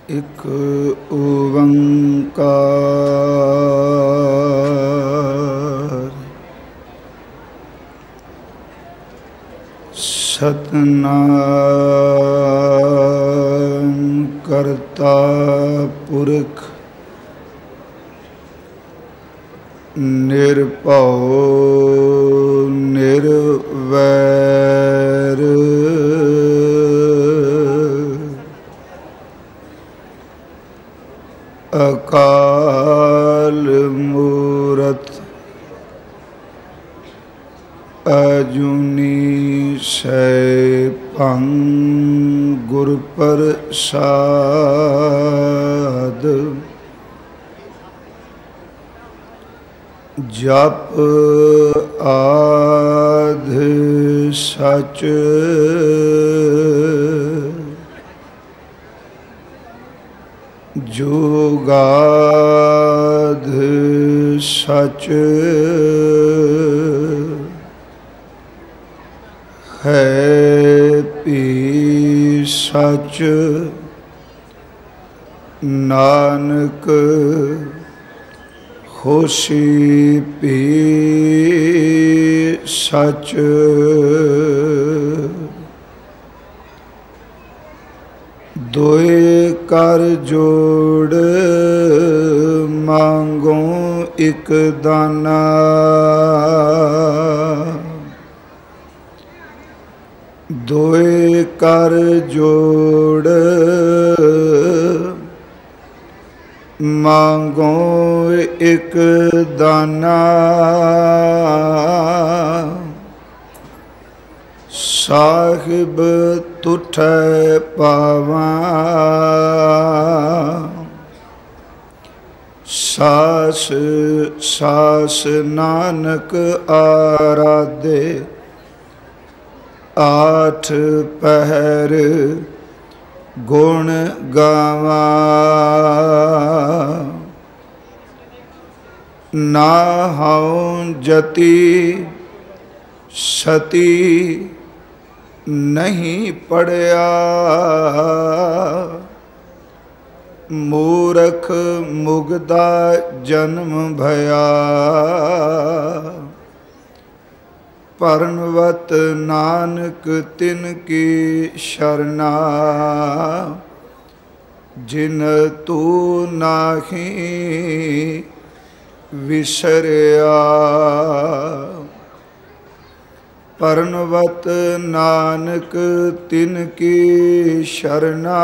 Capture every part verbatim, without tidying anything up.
एक ओंकार सतनाम करता पुरख निर्भव निर्वैर अकाल मूरत अजूनी सैभं गुर प्रसाद जप आद सच जुगाद सच है भी सच नानक होशी भी सच दोए कर जोड़ मांगो एक दाना दोए कर जोड़ मांगो एक दाना साहिब तुठै पावा सास सास नानक आराधे आठ पहर गुण गावा ना हूँ जति सती नहीं पढ़िया मूरख मुगदा जन्म भया परनवत नानक तिन की शरणा जिन तू नाही विसरिया परनवत नानक तिन की शरणा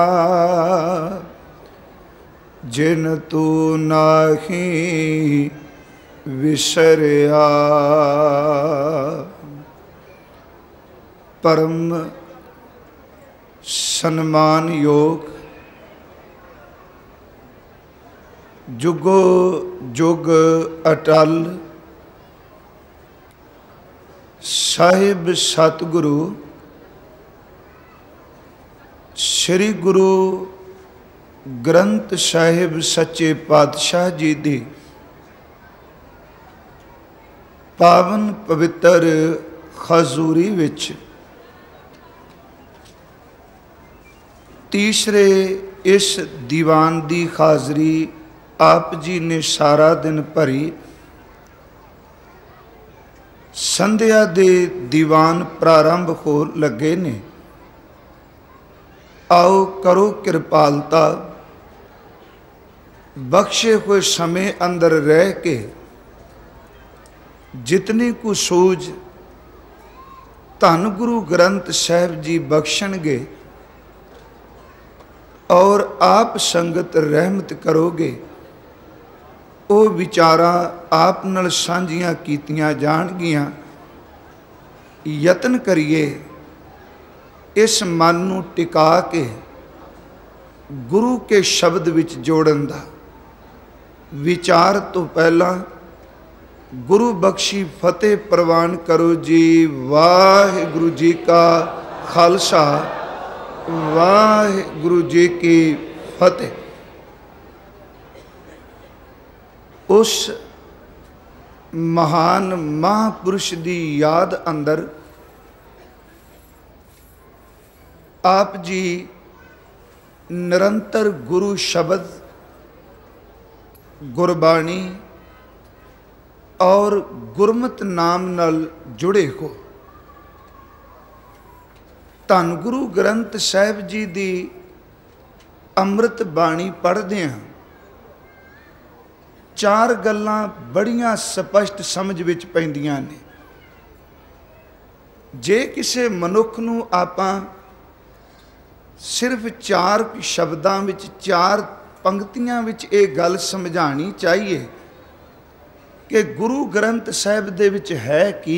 जिन तू नाही विसरिया। परम सन्मान योग जुगो जुग अटल साहिब सतगुरु श्री गुरु ग्रंथ साहिब सच्चे पातशाह जी दी पावन पवित्र खजूरी विच तीसरे इस दीवान दी हाजरी आप जी ने सारा दिन भरी। संध्या दे दीवान प्रारंभ हो लगे ने। आओ करो कृपालता बख्शे हुए समय अंदर रह के जितनी को सूझ धन गुरु ग्रंथ साहिब जी बख्शणगे और आप संगत रहमत करोगे। वो विचारा आप नाल सांझियां कीतियां जाणगियां। यतन करिए इस मन नूं टिका के गुरु के शब्द विच जोड़न दा। विचार तो पहला गुरु बख्शी फतेह प्रवान करो जी। वाहिगुरु जी का खालसा वाहिगुरु जी की फतेह। उस महान महापुरुष की याद अंदर आप जी निरंतर गुरु शब्द, गुरबाणी और गुरमत नाम नाल जुड़े हो। धन गुरु ग्रंथ साहिब जी दी अमृत बाणी पढ़दे हैं, चार गल्लां बड़ियां स्पष्ट समझ विच पैंदियां ने। जे किसी मनुख नूं आपां सिर्फ चार शब्दां विच, चार पंक्तियां विच ये गल समझानी चाहिए कि गुरु ग्रंथ साहिब दे विच है की,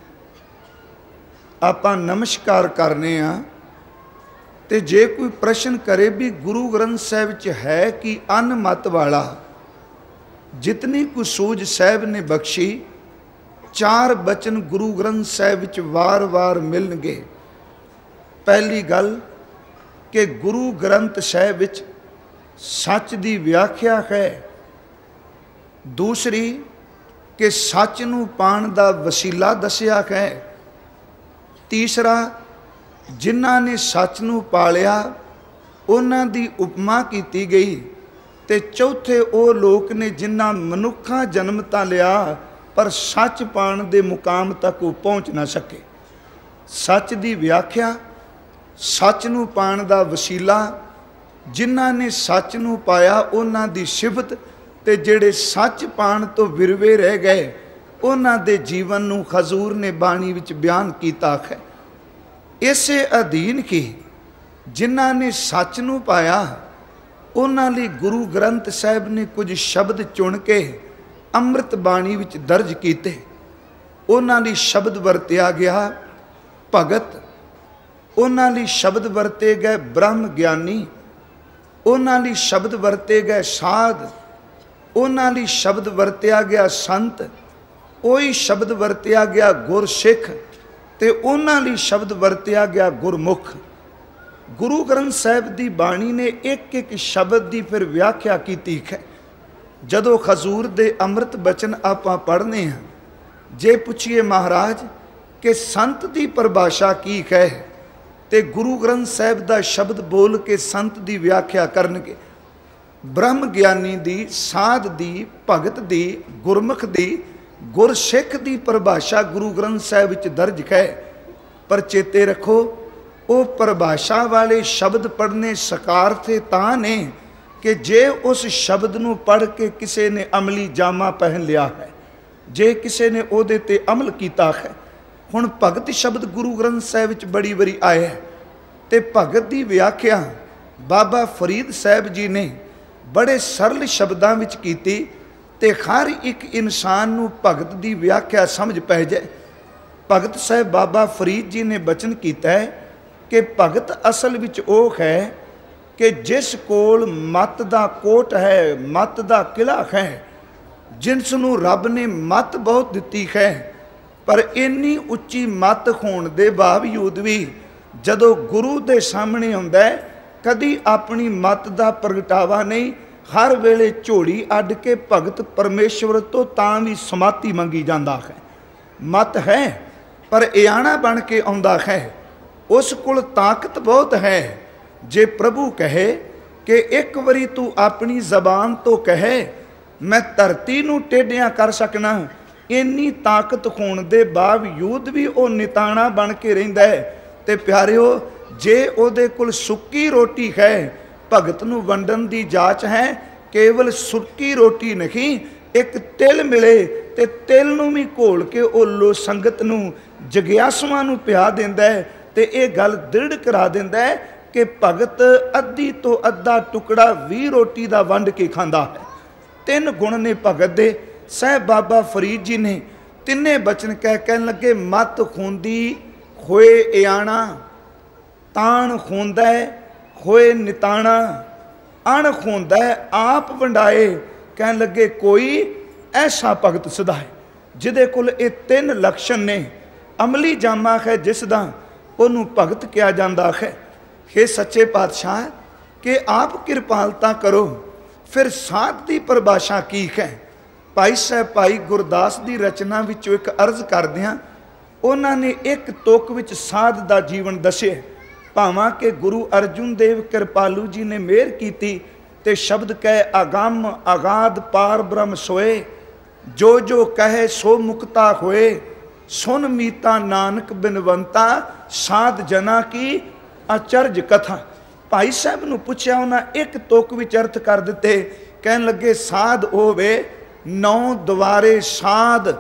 आपां नमस्कार करने आ ते जे कोई प्रश्न करे भी गुरु ग्रंथ साहिब विच है कि अनमत वाला, जितनी कुछ सूझ साहिब ने बख्शी, चार बचन गुरु ग्रंथ साहिब विच वार वार मिलणगे। पहली गल कि गुरु ग्रंथ साहिब विच सच दी व्याख्या है। दूसरी कि सच नूं पाण दा वसीला दसिया है। तीसरा जिन्हां ने सच नूं पालिया उन्हां दी उपमा कीती गई। ते चौथे वो लोग ने जिन्हां मनुखा जन्म तां लिया पर सच पाण दे मुकाम तक वो पहुँच ना सके। सच दी व्याख्या, सच नूं पाण दा वसीला, जिन्हां ने सच नूं पाया उन्हां दी सिफत, ते जिहड़े सच पाण तो विरवे रह गए उन्हां दे जीवन नूं हजूर ने बाणी विच बयान कीता है। इसे अधीन की जिन्हां ने सच नूं पाया उन्हां लई गुरु ग्रंथ साहिब ने कुछ शब्द चुन के अमृत बाणी विच दर्ज कीते। उन्हां लई शब्द वरतिया गया भगत, उन्हां लई शब्द वरते गए ब्रह्म ज्ञानी, उन्हां लई शब्द वरते गए साध, उन्हां लई शब्द वरतिया गया संत, ओही शब्द वरतिया गया गुरसिख, ते उन्हां लई शब्द वरतिया गया गुरमुख। गुरु ग्रंथ साहिब दी बाणी ने एक एक शब्द की फिर व्याख्या की है। जदों हजूर दे अमृत बचन आपां पढ़ने हैं, जे पुछिए महाराज कि संत की परिभाषा की है, ते गुरु ग्रंथ साहिब दा शब्द बोल के संत की व्याख्या करनगे। ब्रह्म ज्ञानी दी, साध दी, भगत दी, गुरमुख दी, गुरसिख की परिभाषा गुरु ग्रंथ साहिब विच दर्ज है। पर चेते रखो वो परिभाषा वाले शब्द पढ़ने सकार थे तां ने कि जे उस शब्द नूं पढ़ के किसी ने अमली जामा पहन लिया है, जे किसी ने उहदे ते अमल कीता है। हुण भगत शब्द गुरु ग्रंथ साहिब विच बड़ी बड़ी आए है, ते भगत की व्याख्या बाबा फरीद साहिब जी ने बड़े सरल शब्दां विच कीती, ते हर एक इंसान नूं भगत की व्याख्या समझ पै जाए। भगत साहिब बाबा फरीद जी ने बचन कीता है कि भगत असल विच वो है कि जिस कोल मत दा कोट है, मत दा किला है, जिस नूं रब ने मत बहुत दिती है, पर इन्नी उच्ची मत होने के बावजूद भी जदों गुरु दे सामने आउंदा है कदी अपनी मत दा प्रगटावा नहीं, हर वेले झोली अड्ड के भगत परमेश्वर तो तां भी समाति मंगी जाता है। मत है पर इयाणा बन के आउंदा है, उस कोल ताकत बहुत है। जे प्रभु कहे कि एक बारी तू अपनी जबान तो कहे मैं धरती नूं टेढ़ियां कर सकना, इन्नी ताकत होने के बावजूद भी वो निताणा बन के रहिंदा है। ते प्यारिओ जे उहदे कोल सुक्की रोटी है, भगत नूं वंडन दी जाच है, केवल सुक्की रोटी नहीं, एक तिल मिले ते तिल नूं भी घोल के ओ लो संगत नूं जगियासुआं नूं पिया दिंदा है, ते ये गल दृढ़ करा दिंदा है कि भगत अद्धी तो अद्धा टुकड़ा भी रोटी का वंड के खांदा है। तीन गुण ने भगत दे। साहिब बाबा फरीद जी ने तिन्ने बचन कह कहन लगे, मत खूंदी होए इयाणा, ताण खूंदा होए निताणा, अण खूंदा आप वंडाए। कहन लगे कोई ऐसा भगत सदा है जिहदे कोल ये तीन लक्षण ने, अमली जामा है जिसदा उन्होंने भगत किया जाता है। हे सच्चे पातशाह कि आप कृपालता करो, फिर साध की परिभाषा की है। भाई साहब भाई गुरदास की रचना विचों एक अर्ज करदियां उन्होंने एक तुक विच साध का जीवन दसे। भावां के गुरु अर्जुन देव कृपालू जी ने मेहर की ते शब्द कह अगम अगाध पार ब्रह्म सोए, जो जो कहे सो मुक्ता होए, सुन मीता नानक बिनवंता, साध जना की अचरज कथा। भाई साहब नूं पुछया, उन्हें एक तुक विच अर्थ कर दिते। कहन लगे साध होवे नौ द्वारे साध,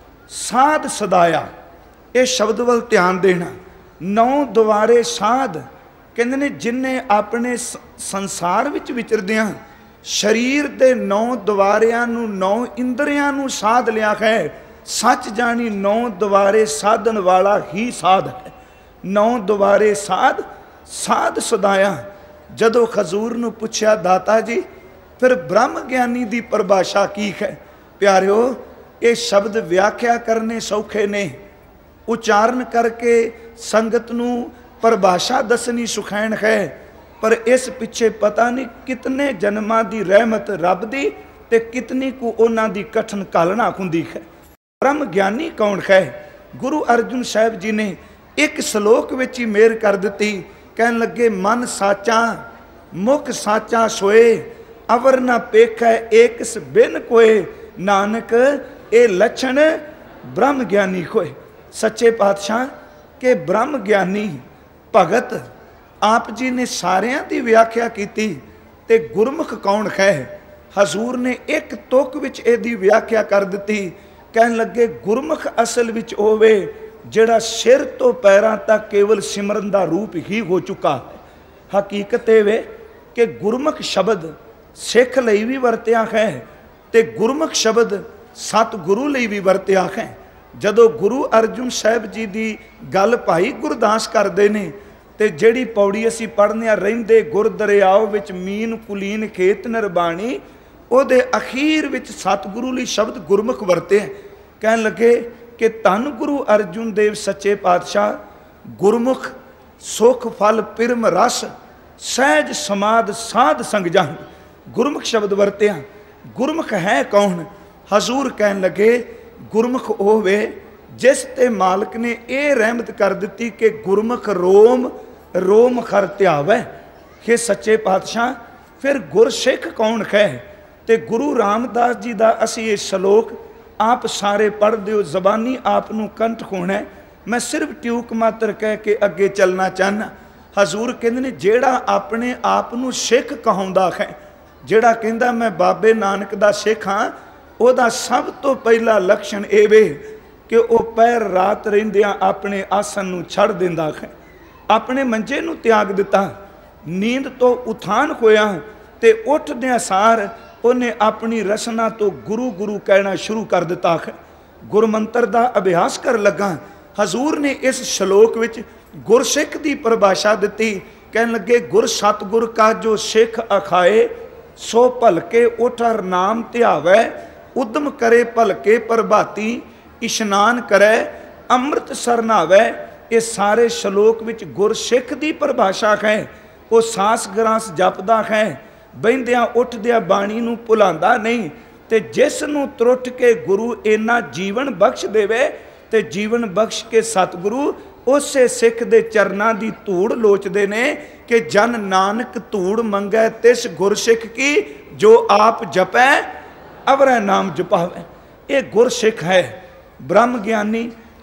साध सदाया। ये शब्द वल ध्यान देना। नौ द्वारे साध कहते ने जिन्हें अपने संसार विच विचरदियां शरीर दे नौ द्वारियां नूं नौ इंद्रियां नूं साध लिया है। सच जानी नौ द्वारे साधन वाला ही साध है। नौ द्वारे साध, साध सदाया। जदों खजूर नूं पुछया दाता जी फिर ब्रह्म ज्ञानी दी परिभाषा की है? प्यारिओ ये शब्द व्याख्या करने सौखे ने, उच्चारण करके संगत नूं परिभाषा दसनी सुखैन है, पर इस पिछे पता नहीं कितने जन्मां दी रहमत रब दी ते कितनी को उन्हां दी कठिन कालना हुंदी है। ब्रह्म ज्ञानी कौन है? गुरु अर्जुन साहब जी ने एक श्लोक विच ही मेहर कर दिती। कहन लगे मन साचा मुख साचा सोए, अवर ना पेखै एकस बिन कोए, नानक ए लक्षण ब्रह्म ज्ञानी होए। सच्चे पातशाह के ब्रह्म ज्ञानी भगत आप जी ने सारियां दी व्याख्या की ते गुरमुख कौन है? हजूर ने एक तुक विच इहदी व्याख्या कर दी। कहन लगे गुरमुख असल विच होवे जिहड़ा सिर तो पैरां तक केवल सिमरन दा रूप ही हो चुका है। हकीकत ये वे कि गुरमुख शब्द सिख लई भी वरतिया है ते गुरमुख शब्द सतगुरु लई भी वरतिया है। जदों गुरु अर्जुन साहब जी की गल भाई गुरदास करते हैं तो जिहड़ी पौड़ी असी पढ़ने रहिंदे गुर दरियाओ विच मीन कुलीन खेत नरबाणी, उहदे अखीर विच सतगुरु लई शब्द गुरमुख वरते हैं। कहन लगे कि धन गुरु अर्जुन देव सच्चे पातशाह गुरमुख सुख फल पिरम रस सहज समाध साध संग जान, गुरमुख शब्द वरते हैं। गुरमुख है कौन? हजूर कहन लगे गुरमुख होवे जिस ते मालिक ने यह रहमत कर दी कि गुरमुख रोम रोम खर त्यावे। हे सच्चे पातशाह फिर गुरसिख कौन है? तो गुरु रामदास जी का असी ये श्लोक आप सारे पढ़ दो, जबानी आपनू कंठ होना है। मैं सिर्फ ट्यूक मात्र कह के अगे चलना चाहना। हजूर कहते ने जेड़ा अपने आपनू सिख कहाउंदा है, जेड़ा कहंदा मैं बाबे नानक दा सिख हाँ, ਉਹਦਾ सब तो पहला लक्षण ਇਹ ਵੇ कि वह पैर रात रहिंदियां अपने आसन नूं छड़ दिंदा है, अपने मंजे नूं त्याग दिता, नींद तो उठान होया ते उठदियां सार उन्हें अपनी रसना तो गुरु गुरु कहना शुरू कर दिता है। गुरमंत्र का अभ्यास कर लगा। हजूर ने इस श्लोक विच गुरसिख की परिभाषा दी। कहन लगे गुर सतगुर का जो सिख अखाए, सो भलके उठर नाम ध्यावै, उद्यम करे भलके प्रभाती, इशनान करे अमृत सरनावै। ये सारे श्लोक विच गुरसिख की परिभाषा है। वो सास ग्रास जपदा है, बहिंदियां उठदियां बाणी नूं भुलांदा नहीं, ते जिस नूं त्रुट के गुरु इन्ना जीवन बख्श देवे ते जीवन बख्श के सतगुरु उसे सिख दे चरनां दी धूड़ लोचदे ने कि जन नानक धूड़ मंगै तिस गुरसिख की, जो आप जपै अवरै नाम जपावै। ये गुरसिख है। ब्रह्म ज्ञानी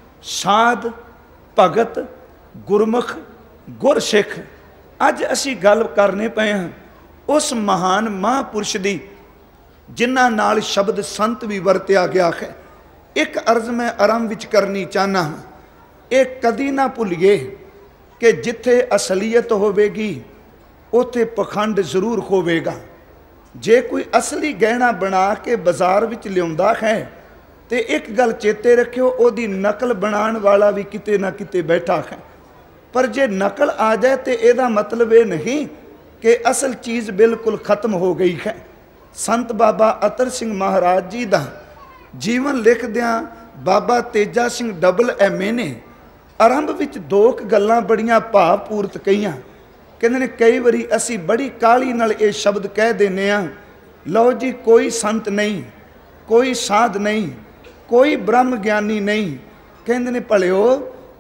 साध भगत गुरमुख गुरसिख। अज असी गल करने पे हैं उस महान महापुरुष की जिन्हां नाल शब्द संत भी वरत्या गया है। एक अर्ज मैं आरंभ विच करनी चाहना हाँ, ये कदी ना भुलिए कि जिथे असलीयत होवेगी उथे पखंड जरूर होवेगा। जे कोई असली गहना बना के बाजार विच लियाउंदा है तो एक गल चेते रखियो, ओदी नकल बनाने वाला भी किते ना किते बैठा है। पर जे नकल आ जाए तो यदा मतलब ये नहीं कि असल चीज़ बिल्कुल खत्म हो गई है। संत बाबा अतर सिंह महाराज जी का जीवन लिखदियां Baba Teja Singh double M A ने आरंभ विच दो गल्लां बड़ियां भावपूर्त कहियां। कहंदे ने कई बारी असी बड़ी काली नाल ये शब्द कह देने आ, लो जी कोई संत नहीं, कोई साध नहीं, कोई ब्रह्म ज्ञानी नहीं। कहंदे ने भलिओ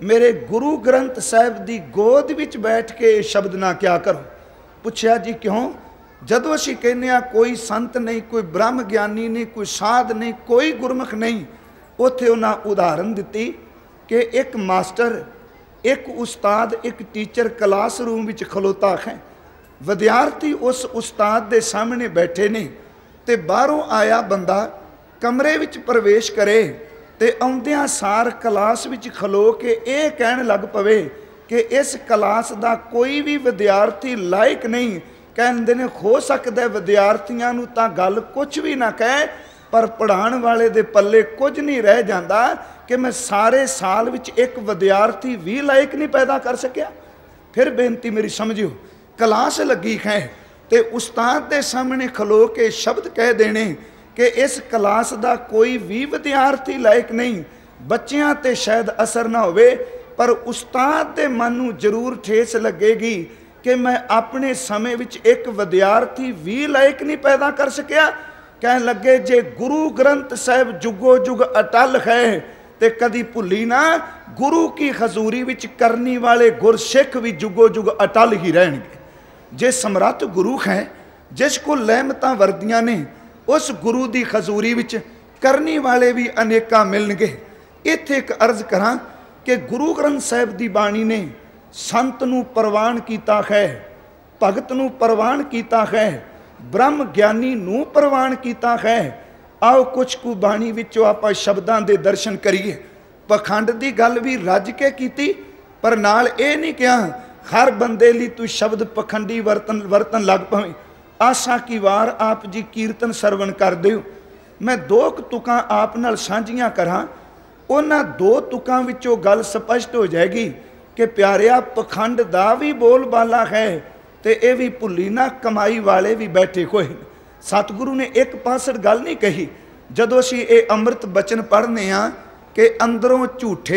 मेरे गुरु ग्रंथ साहिब की गोद विच बैठ के शब्द ना क्या करो। पुछया जी क्यों? जदों असीं कहने आ कोई संत नहीं, कोई ब्रह्म ज्ञानी नहीं, कोई साध नहीं, कोई गुरमुख नहीं, उत्थे उन्हां उदाहरण दिती कि एक मास्टर, एक उस्ताद, एक टीचर क्लास रूम विच खलोता है, विद्यार्थी उस उस्ताद के सामने बैठे ने, ते बाहरों आया बंदा कमरे विच प्रवेश करे ते आउंदियां सार क्लास विच खलो के ये कहन लग पवे कि इस क्लास का कोई भी विद्यार्थी लायक नहीं। कहते ने हो सकता है विद्यार्थियों नूं तां गल कुछ भी ना कहे, पर पढ़ाने वाले दे पल्ले कुछ नहीं रह जाता कि मैं सारे साल विच एक विद्यार्थी भी लायक नहीं पैदा कर सकिया। फिर बेनती मेरी समझियो, क्लास लगी है ते उस्ताद के सामने खलो के शब्द कह देने कि इस क्लास का कोई भी विद्यार्थी लायक नहीं, बच्चियां ते शायद असर ना होवे, पर उस्ताद के मन नूं जरूर ठेस लगेगी कि मैं अपने समय विच एक विद्यार्थी भी लायक नहीं पैदा कर सकिया। कह लगे जे गुरु ग्रंथ साहिब जुगो जुग अटल है ते कदी भुली ना, गुरु की हजूरी विच करनी वाले गुरसिख भी जुगो जुग अटल ही रहणगे। जे समर्थ गुरु है जिसको लहमतां वर्दियां ने, उस गुरु की हजूरी विच करनी वाले भी अनेका मिलणगे। इत्थे एक अर्ज करा कि गुरु ग्रंथ साहिब की बाणी ने संत नूं प्रवान कीता है, भगत नूं प्रवान कीता है, ब्रह्म ज्ञानी नूं प्रवान कीता है। आओ कुछ कु बाणी विचों आपां शब्दां दे दर्शन करिए। पखंड की गल भी रज के कीती, पर नाल ये नहीं कहा हर बंदे लई तू शब्द पखंडी वरतन वरतन लग पवे। आशा की वार आप जी कीर्तन सरवण कर दिओ। मैं दो तुकां आप नाल साझियां करा, उन्हां दो तुकां विचों गल स्पष्ट हो जाएगी कि प्यारिया पखंड दा भी बोल बाला है ते ये भी भुली ना कमाई वाले भी बैठे हुए। सतगुरु ने एक पासड़ गल नहीं कही, जदों असीं ये अमृत बचन पढ़ने आ कि अंदरों झूठे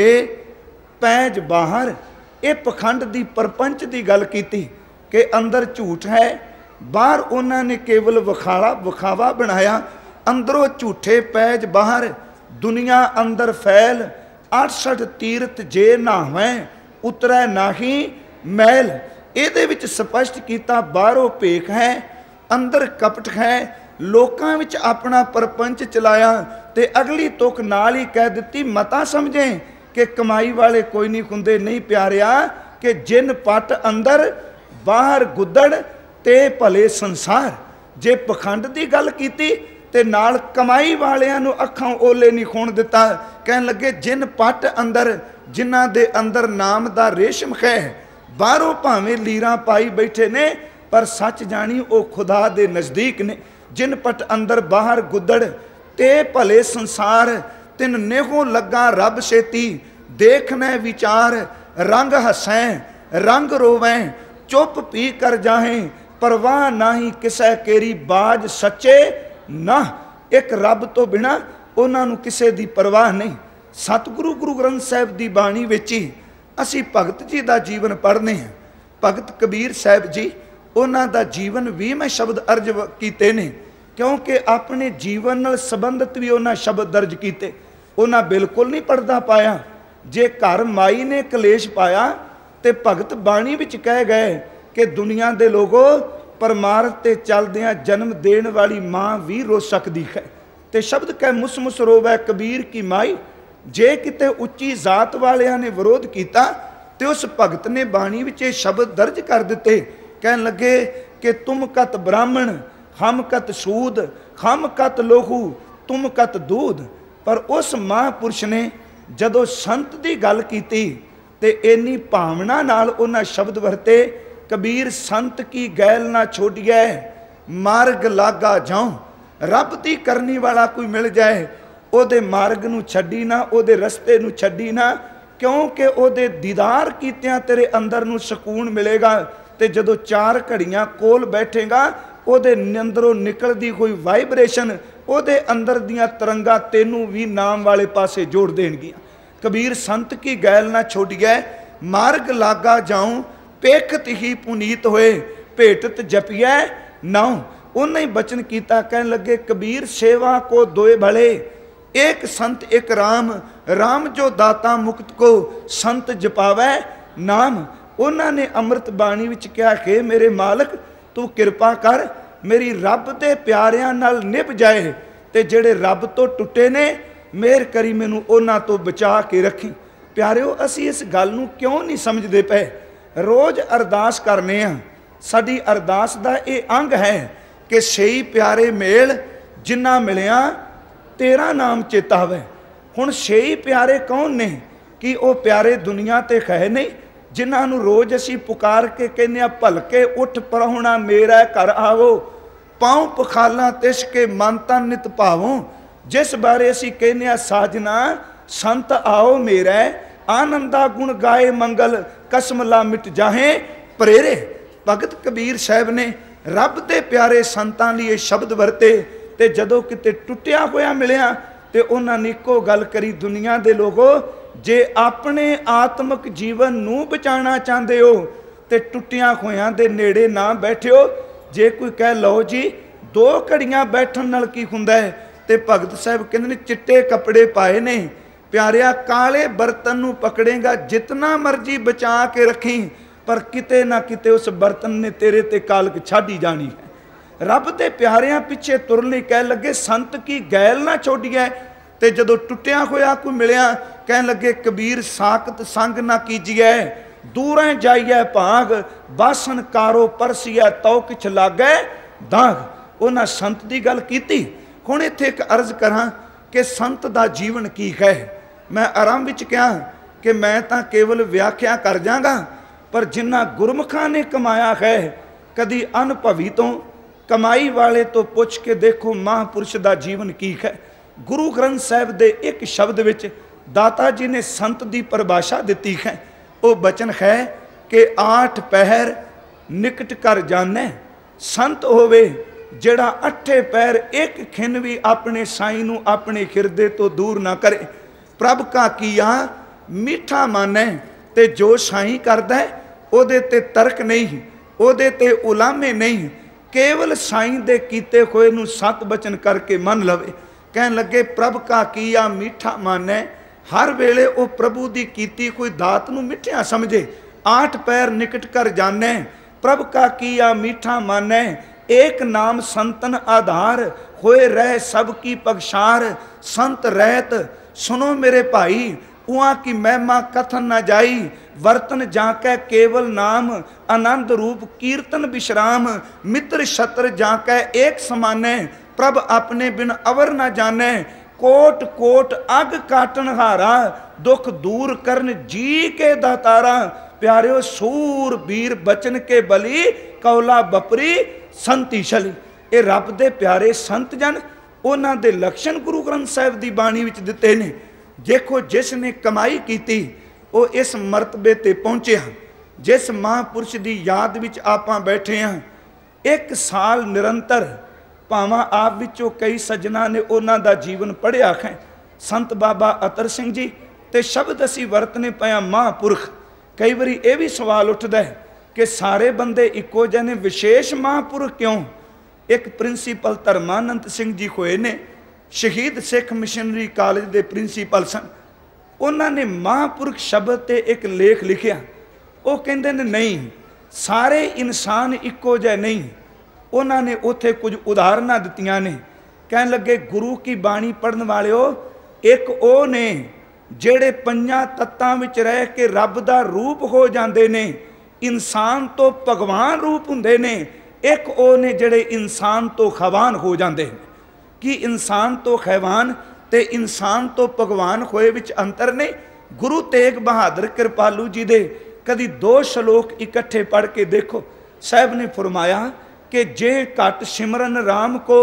पैज बाहर, ये पखंड दी परपंच की गल कीती कि अंदर झूठ है, बाहर उन्होंने केवल विखाड़ा विखावा बनाया। अंदरों झूठे पैज बाहर, दुनिया अंदर फैल, अड़सठ तीरथ जे नावें उतरै नाही मैल। ਇਹਦੇ ਵਿੱਚ स्पष्ट किया बाहरों भेख है, अंदर कपट है, लोकां विच अपना परपंच चलाया ते अगली तुक नाल ही कह दी मता समझें कि कमाई वाले कोई नहीं हुंदे। नहीं प्यारिया कि जिन पट अंदर बाहर गुदड़ ते भले संसार। जे पखंड की गल कीती ते नाल कमाई वालियां नूं अखां ओले नहीं खोण दिता। कहन लगे जिन पट अंदर, जिन्हां दे अंदर नाम दा रेशम है, बाहरों भावें लीरां पाई बैठे ने पर सच जानी वो खुदा दे नज़दीक ने। जिन पट अंदर बाहर गुदड़ ते भले संसार, तिन नेहो लगा रब सेती, देखना विचार रंग हसैं रंग रोवें, चुप पी कर जाहें परवाह नाही किसै केरी, बाज सच्चे ना। एक रब तो बिना उन्होंने किसी की परवाह नहीं। सतगुरु गुरु ग्रंथ साहिब की बाणी विच ही असी भगत जी का जीवन पढ़ने हैं। भगत कबीर साहिब जी, उन्हों का जीवन भी मैं शब्द अर्ज किए ने, क्योंकि अपने जीवन नाल संबंधित भी उन्होंने शब्द दर्ज किए। उन्हें बिल्कुल नहीं पढ़ता पाया। जे घर माई ने कलेश पाया तो भगत बाणी विच कह गए कि दुनिया के लोगों परमार्थ ते चलदियां जन्म देने वाली माँ भी रो सकती है। तो शब्द कह मुस मुस रोवै कबीर की माई। जे किते उच्ची जात वालियां ने विरोध किया तो उस भगत ने बाणी विच शब्द दर्ज कर दिते। कहन लगे कि तुम कत ब्राह्मण, हम कत सूद, हम कत लोहू, तुम कत दूध। पर उस महापुरुष ने जदों संत की गल की ते इन्नी भावना नाल उन्हां शब्द वरते, कबीर संत की गैल ना छोड़िए, मार्ग लागा जाऊं। रब दी करनी वाला कोई मिल जाए, ओदे मार्ग नूं छड्डी ना, ओदे रस्ते नूं छड्डी ना, क्योंकि ओदे दीदार कीतियां तेरे अंदर नूं सकून मिलेगा। ते जदों चार घड़ियां कोल बैठेगा, ओदे अंदरों निकलदी कोई वाइब्रेशन, ओदे अंदर दियां तरंगां तेनू भी नाम वाले पासे जोड़ देणगियां। कबीर संत की गैल ना छोड़िए, मार्ग लागा जाऊं, पेखत ही पुनीत होए, भेटत जपिए नाऊं। उन्हें ही बचन किया। कहन लगे कबीर सेवा को दोए भले, एक संत एक राम, राम जो दाता मुक्त को, संत जपावै नाम। उन्होंने अमृत बाणी विच कहा कि मेरे मालक तू कृपा कर, मेरी रब दे प्यारियां नाल निभ जाए, ते जेड़े रब तो टुटे ने मेहर करी मैनू उन्हां तो बचा के रखी। प्यारिओ, असी इस गल नूं क्यों नहीं समझते पे? रोज़ अरदास करने आ, साडी अरदास दा ये अंग है कि छेई प्यारे मेल जिन्ना मिलिया तेरा नाम चेता होवे। हुण छेई प्यारे कौन ने? कि वो प्यारे दुनिया ते है नहीं जिन्होंने रोज़ असी पुकार के कहने भलके उठ परहुणा मेरा घर आवो, पाँव पखाला तिस के मन तन नित भावों। जिस बारे असी कहने साजना संत आओ मेरा, आनंदा गुण गाए मंगल कसम ला मिट जाहे प्रेरे। भगत कबीर साहब ने रब दे प्यारे संतां लिए शब्द वरते, ते जदों किते टुटिया होया मिलिया ते उन्होंने इको गल करी, दुनिया दे लोगो जे अपने आत्मक जीवन नूं बचाना चाहते हो तो टुटिया होया दे नेड़े ना बैठियो। जे कोई कह लो जी दो घड़ियां बैठन नाल की हुंदा है, तो भगत साहब कहते हैं चिट्टे कपड़े पाए ने, प्यारिया काले बर्तन नूं पकड़ेगा जितना मर्जी बचा के रखी, पर किते ना किते उस बर्तन ने तेरे ते कालक छाड़ी जानी है। रब दे प्यारियां पिछे तुरने कह लगे संत की गैल ना छोड़िए, ते जदों टुटिया होया कोई मिलिया कह लगे कबीर साकत संग ना कीजिए, दूरें जाइए भाग बासन कारो परसिया तो किछ लागै दाग। उन्हां संत की गल कीती। हुण इत्थे एक अर्ज करा कि संत दा जीवन की है। मैं आरंभ विच कहा कि मैं तां केवल व्याख्या कर जागा, पर जिन्ना गुरमुखां ने कमाया है कदी अनुभवी तो कमाई वाले तो पुछ के देखो महापुरुष का जीवन की है। गुरु ग्रंथ साहिब दे एक शब्द विच दाता जी ने संत की परिभाषा दी है। वो बचन है कि आठ पहर निकट कर जाने, संत होवे जेड़ा अठे पैर एक खिन भी अपने साई नू अपने हिरदे तो दूर ना करे। प्रभ का किया मीठा माने, ते जो साई करदा ओदे ते तर्क नहीं, ओदे ते उलामे नहीं, केवल साई दे कीते होए नू सत बचन करके मन लवे। कहन लगे प्रभ का किया मीठा माने, हर वेले वो प्रभु की कीती कोई दात नू मिठिया समझे। आठ पैर निकट कर जाने, प्रभ का किया मीठा माने, एक नाम संतन आधार, होए रह सबकी पगशार। संत रहत सुनो मेरे भाई, उहाँ की महिमा कथन न जाई, वर्तन जाकै केवल नाम, आनंद रूप कीर्तन विश्राम। मित्र शत्र जाकै एक समाने, प्रभ अपने बिन अवर न जाने। कोट कोट अग काटन हारा, दुख दूर करन जी के दातारा। प्यारियो सूर बीर बचन के बली, कौला बपरी संती छली। ये रब दे प्यारे संत जन, उन्हां दे लक्षण गुरु ग्रंथ साहिब की बाणी विच दिते ने। देखो जिसने कमाई की वो इस मरतबे ते पहुँचे हैं। जिस महापुरुष की याद विच आपां बैठे हैं, एक साल निरंतर भावां आप विचों कई सज्जना ने उन्हां दा जीवन पढ़िया है। संत बाबा अतर सिंह जी ते शब्द असी वरतने पाया महापुरख। कई बारी ये भी सवाल उठता है कि सारे बंदे इको जने, विशेष महापुरख क्यों? एक प्रिंसीपल धर्मानंद सिंह जी होए ने, शहीद सिख मिशनरी कॉलेज के प्रिंसीपल सन। उन्होंने महापुरख शब्द ते एक लेख लिखिया। वो कहते ने नहीं सारे इंसान इको जहे नहीं। उन्होंने उत्थे कुछ उदाहरण दित्तियां ने। कहन लगे गुरु की बाणी पढ़न वाले हो, एक वो ने जेड़े पंजां तत्तां विच रह के रब दा रूप हो जाते ने, इंसान तो भगवान रूप हुंदे ने। एक वो ने जेड़े इंसान तो खवान हो जाते हैं। कि इंसान तो खैवान ते इंसान तो भगवान होए विच अंतर ने। गुरु तेग बहादुर कृपालू जी दे कदी दो श्लोक इकट्ठे पढ़ के देखो। साहब ने फरमाया कि जे घट सिमरन राम को,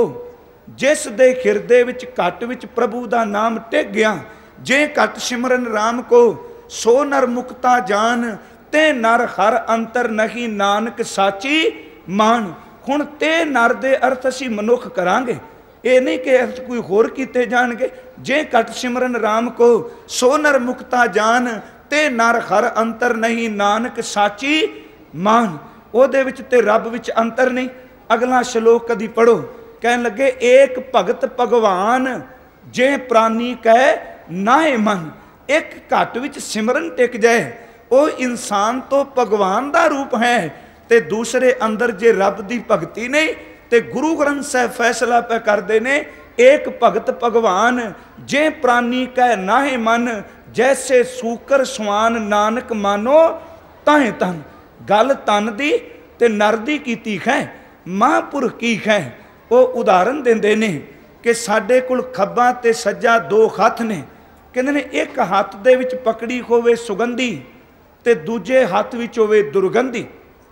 जिस दे हिरदे विच घट विच प्रभु दा नाम टिक गया। जे घट सिमरन राम को, सो नर मुक्ता जान, ते नर हर अंतर नहीं नानक साची मान। हुण ते नर दे अर्थ असी मनुख करांगे, ये नहीं कि अर्थ कोई होर कीते जाणगे। जे घट सिमरन राम को, सो नर मुक्ता जान, ते नर हर अंतर नहीं नानक साची मान। ओदे विच ते रब विच अंतर नहीं। अगला श्लोक कदी पढ़ो। कहन लगे एक भगत भगवान, जे प्राणी कह नाए मन। एक घट विच सिमरन टिक जाए वो इंसान तो भगवान का रूप है, ते दूसरे अंदर जे रब की भगती नहीं ते गुरु ग्रंथ साहब फैसला पे करते ने एक भगत भगवान। जे प्राणी कह नाहे मन जैसे सूकर स्वान नानक मानो ताहे तन। गल तन दी ते नर दी कीती है, महापुरख की है। वो उदाहरण देंदे ने कि साडे कोल खब्बा ते सज्जा दो हथ ने, कहंदे ने एक हथ दे विच पकड़ी होवे सुगंधी ते दूजे हथ विच होवे दुर्गंधी।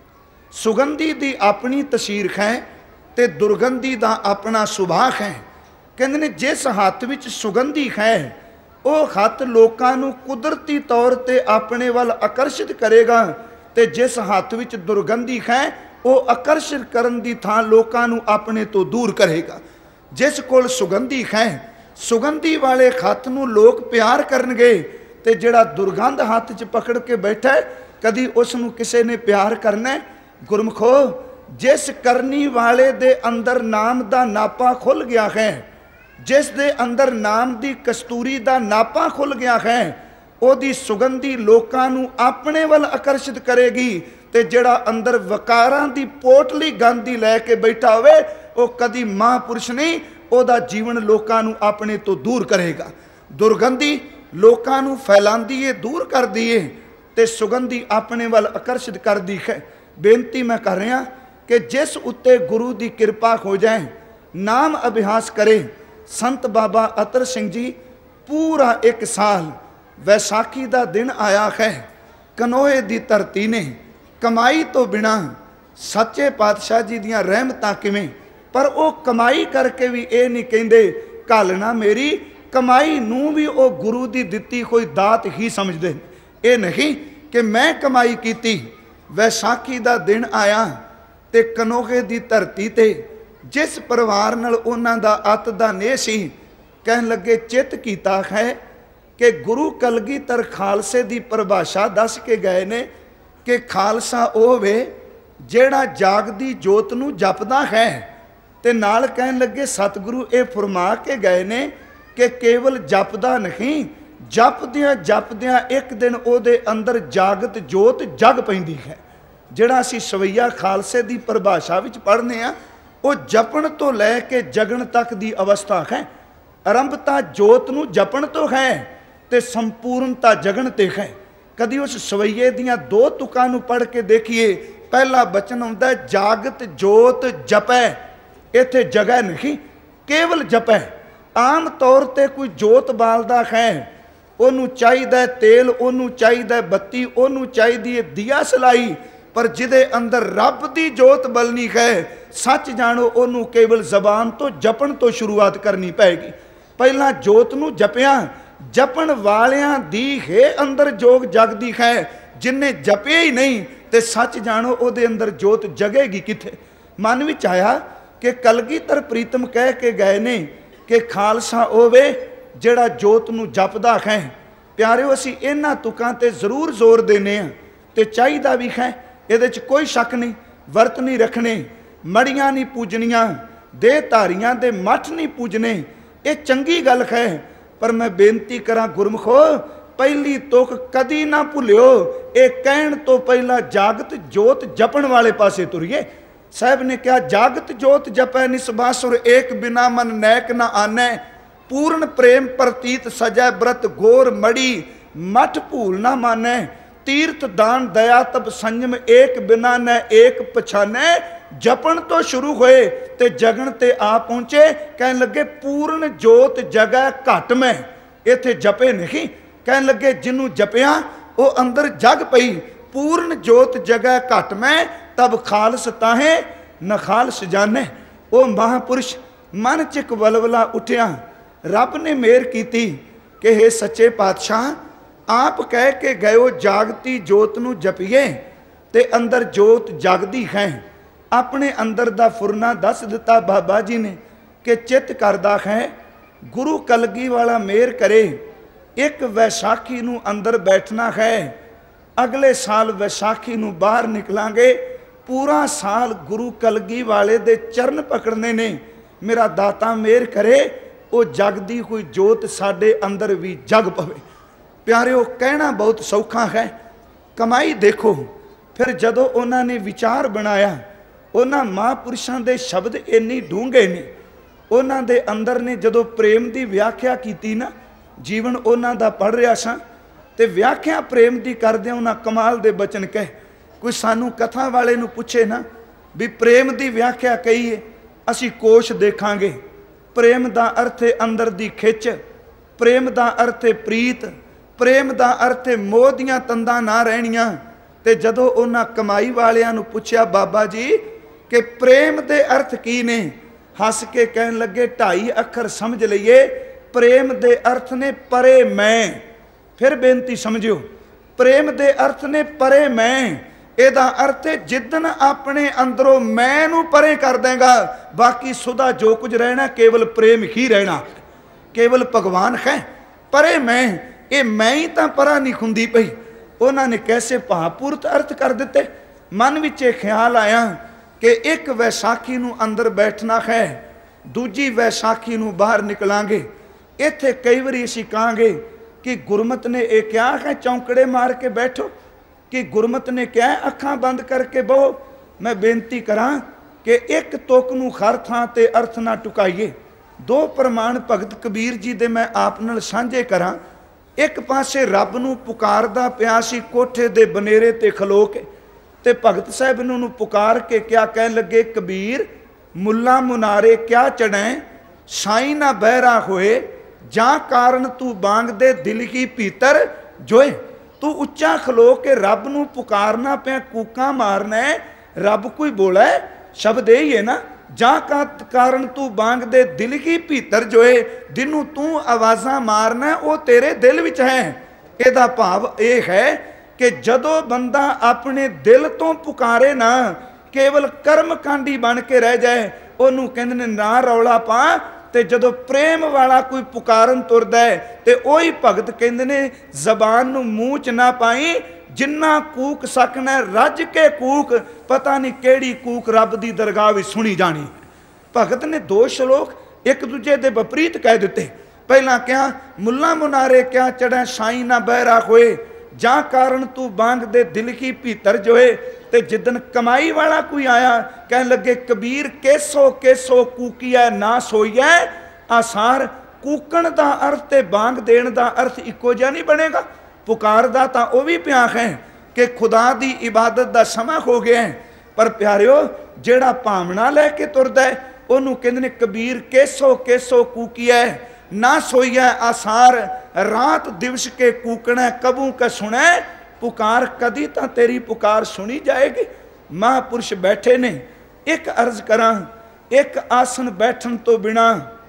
सुगंधी दी अपनी तसीर है ते दुर्गंधी दा अपना सुभाग है। कहंदे ने जिस हथ विच सुगंधी है वो हथ लोकां नूं कुदरती तौर ते अपने वल आकर्षित करेगा, ते जिस हथ विच दुर्गंधी है वो आकर्षित करन दी थां लोकां नूं अपने तो दूर करेगा। जिस कोल सुगंधी है सुगंधी वाले हथ नूं लोग प्यार करनगे, ते जिहड़ा दुर्गंध हथ च पकड़ के बैठा है कदी उस नूं किसे ने प्यार करना है? गुरमुखो जिस करनी वाले दे अंदर नाम दा नापा खुल गया है, जिस दे अंदर नाम दी कस्तूरी दा नापा खुल गया है, ओदी सुगंधी लोकां नूं अपने वल आकर्षित करेगी। ते जिहड़ा अंदर वकारां दी पोटली गांधी लैके बैठा होवे वो कदी महापुरुष नहीं, ओदा जीवन लोकां नूं अपने तो दूर करेगा। दुर्गंधी लोकां नूं फैलांदी है, दूर कर दी है, ते सुगंधी अपने वल आकर्षित कर दी है। बेनती मैं कर रहा कि जिस उत्ते गुरु की कृपा हो जाए, नाम अभ्यास करे। संत बाबा अतर सिंह जी पूरा एक साल वैसाखी का दिन आया है, कनोए की धरती ने कमाई तो बिना सच्चे पातशाह जी दियां रहमतां किवें, पर वो कमाई करके भी ये नहीं कहिंदे घालना मेरी कमाई नूं भी वो गुरु की दिती कोई दात ही समझते। ये नहीं कि मैं कमाई की। वैसाखी का दिन आया ते कनोहे की धरती ते जिस परिवार नाल उन्हां दा अत दा नेह सी, कहन लगे चित कीता है कि गुरु कलगीधर खालसे की परिभाषा दस के गए ने कि खालसा वो वे जेड़ा जागदी जोत नूं जपदा है। ते नाल कहन लगे सतगुरु ये फरमा के गए ने कि केवल जपदा नहीं, जपदियां जपदियां एक दिन ओदे अंदर जागत जोत जग पैंदी है। जिहड़ा असीं सवैया खालसे की परिभाषा विच पढ़ने आ वो जपण तो लैके जगण तक की अवस्था है। आरंभता जोत नूं जपण तो है ते संपूर्णता जगण ते है। कदी उस सवैये दियां दो तुकां नूं पढ़ के देखिए, पहला बचन आउंदा है जागत जोत जपै। इत्थे जगह नहीं, केवल जपै। आम तौर ते कोई जोत बालदा है, ओनू चाहिदा तेल, ओनू चाहिदा बत्ती, ओनू चाहिदी है दिया सलाई, पर जिदे अंदर रब की जोत बलनी है, सच जानो ओनू केवल जबान तो जपण तो शुरुआत करनी पैगी। पहला जोत नू जपिया, जपण वालियां दी है अंदर जोग जगदी है। जिन्हें जपे ही नहीं तो सच जानो ओदे अंदर जोत जगेगी किथे। मन विच आया कि कलगीधर प्रीतम कह के गए ने कि खालसा ओवे जिहड़ा जोत नू जपदा है। प्यारिओ असीं इन्हां तुकां ते जरूर जोर देने आ ते चाहिदा भी है, इहदे च कोई शक नहीं। वर्त नहीं रखने, मड़ियां नहीं पूजनियां, देह धारियां दे मठ नहीं पूजने, ये चंगी गल है। पर मैं बेनती करा गुरमुखो, पहली तुक कदी ना भुलियो, ये कहण तो पहला जागत जोत जपण वाले पासे तुरिए। साहब ने कहा जागत जोत जपै निसबासुर एक बिना मन नैक न आनै, पूर्ण प्रेम प्रतीत सजै व्रत गोर मड़ी, मठ भूल ना मानै, तीर्थ दान दया तब संयम एक बिना न एक पछानै। जपण तो शुरू होए ते जगण ते आ पहुंचे, कहन लगे पूर्ण जोत जगह घट में, इत्थे जपे नहीं। कहन लगे जिन्हों जपिया वो अंदर जग पई, पूर्ण जोत जगह घट में, तब खालस ताहे न खालस जाने। वो महापुरुष मन च एक वलवला उठिया, रब ने मेहर की कि हे सच्चे पातशाह, आप कह के गयो जागती जोत नू जपीए ते अंदर जोत जागदी है। अपने अंदर दा फुरना दस दिता बाबा जी ने कि चित करदा है गुरु कलगी वाला मेहर करे, एक वैसाखी नू अंदर बैठना है, अगले साल वैसाखी नू बाहर निकलांगे, पूरा साल गुरु कलगी वाले दे चरण पकड़ने ने। मेरा दाता मेहर करे, वो जगदी हुई जोत साडे अंदर भी जग पवे। प्यारिओ कहना बहुत सौखा है, कमाई देखो। फिर जदों उन्होंने विचार बनाया, उन्होंने महापुरुषों के शब्द इन्नी डूंघे ने, उन्होंने दे अंदर ने जदों प्रेम की व्याख्या की ना, जीवन उन्हों का पढ़ रहा सा तो व्याख्या प्रेम की करदे उन्हें कमाल दे बचन कह। कोई सानू कथा वाले नू पूछे ना भी प्रेम की व्याख्या कही है, असी कोश देखांगे। प्रेम का अर्थ है अंदर की खिच, प्रेम का अर्थ है प्रीत, प्रेम का अर्थ है मोह दियां तंदां ना रहनियां। ते जदों उन्हां कमाई वालियां नू पुछया बाबा जी कि प्रेम के अर्थ की ने, हस के कहन लगे ढाई अखर समझ लईए, प्रेम के अर्थ ने परे मैं। फिर बेनती समझियो, प्रेम के अर्थ ने परे मैं। एदा अर्थ है जिदन अपने अंदरों मैं नू परे कर देगा, बाकी सुधा जो कुछ रहना केवल प्रेम ही रहना, केवल भगवान है। परे मैं, ये मैं ही तो परा नहीं खुंदी पई। उन्होंने कैसे भावपूर्त अर्थ कर दिते। मन विच ख्याल आया कि एक वैसाखी नू अंदर बैठना है, दूजी वैसाखी नू बाहर निकलांगे। इत्थे कई बारी असीं कहांगे कि गुरमत ने यह क्या है चौंकड़े मार के बैठो, कि गुरमत ने क्या है अखां बंद करके बहो। मैं बेनती करा कि एक तुक नूं हर थां ते अर्थ ना टुकाइए। दो प्रमाण भगत कबीर जी दे मैं आप नाल सांझे करा। एक पासे रब नूं पुकारदा पिया सी कोठे दे बनेरे ते खलो के, ते भगत साहब नूं पुकार के क्या कहन लगे, कबीर मुल्ला मुनारे क्या चढ़ै, साई ना बहरा होए, जा कारण तू बांग दे दिल ही भीतर जोए। तू उच्चा खलो के रब नूं पुकारना पिया, कूका मारना है, रब कोई बोला है, शब्द यही है ना, जा का कारण तू बांग दे दिल ही भीतर जोए। दिनू तू आवाज़ा मारना वो तेरे दिल विच है। एदा भाव यह है कि जदों बंदा अपने दिल तो पुकारे ना, केवल कर्म कांडी बन के रह जाए, उन्होंने कहते ने ना रौला पा। ते जदों प्रेम वाला कोई पुकारन तुरदा है ते वही भगत कहते ने जबान नूं मूँह च ना पाई, जिन्ना कूक सकना रज के कूक, पता नहीं केड़ी कूक रब की दरगाह भी सुनी जानी। भगत ने दो श्लोक एक दूजे के विपरीत कह दिते। पहला क्या, मुल्ला मुनारे क्या चढ़ै, साई ना बहरा होए, जा कारण तू बांग दे दिल ही भीतर जोए। ते जिदन कमाई वाला कोई आया, कह लगे कबीर केसो केसो कूकिया ना सोईया। आसार कूकण का अर्थ ते बांग देण का अर्थ इको जिहा नहीं बनेगा। पुकार दा तां वो भी पिया है कि खुदा की इबादत का समा हो गया है, पर प्यारिओ जेड़ा भावना लैके तुरदा है उन्होंने कहते ने कबीर केसो केसो कूकिया ना सोईया। आसार रात दिवस के कूकना कबू का सुनै, पुकार कदी तो तेरी पुकार सुनी जाएगी। महापुरुष बैठे ने, एक अर्ज करा, एक आसन बैठन तो बिना,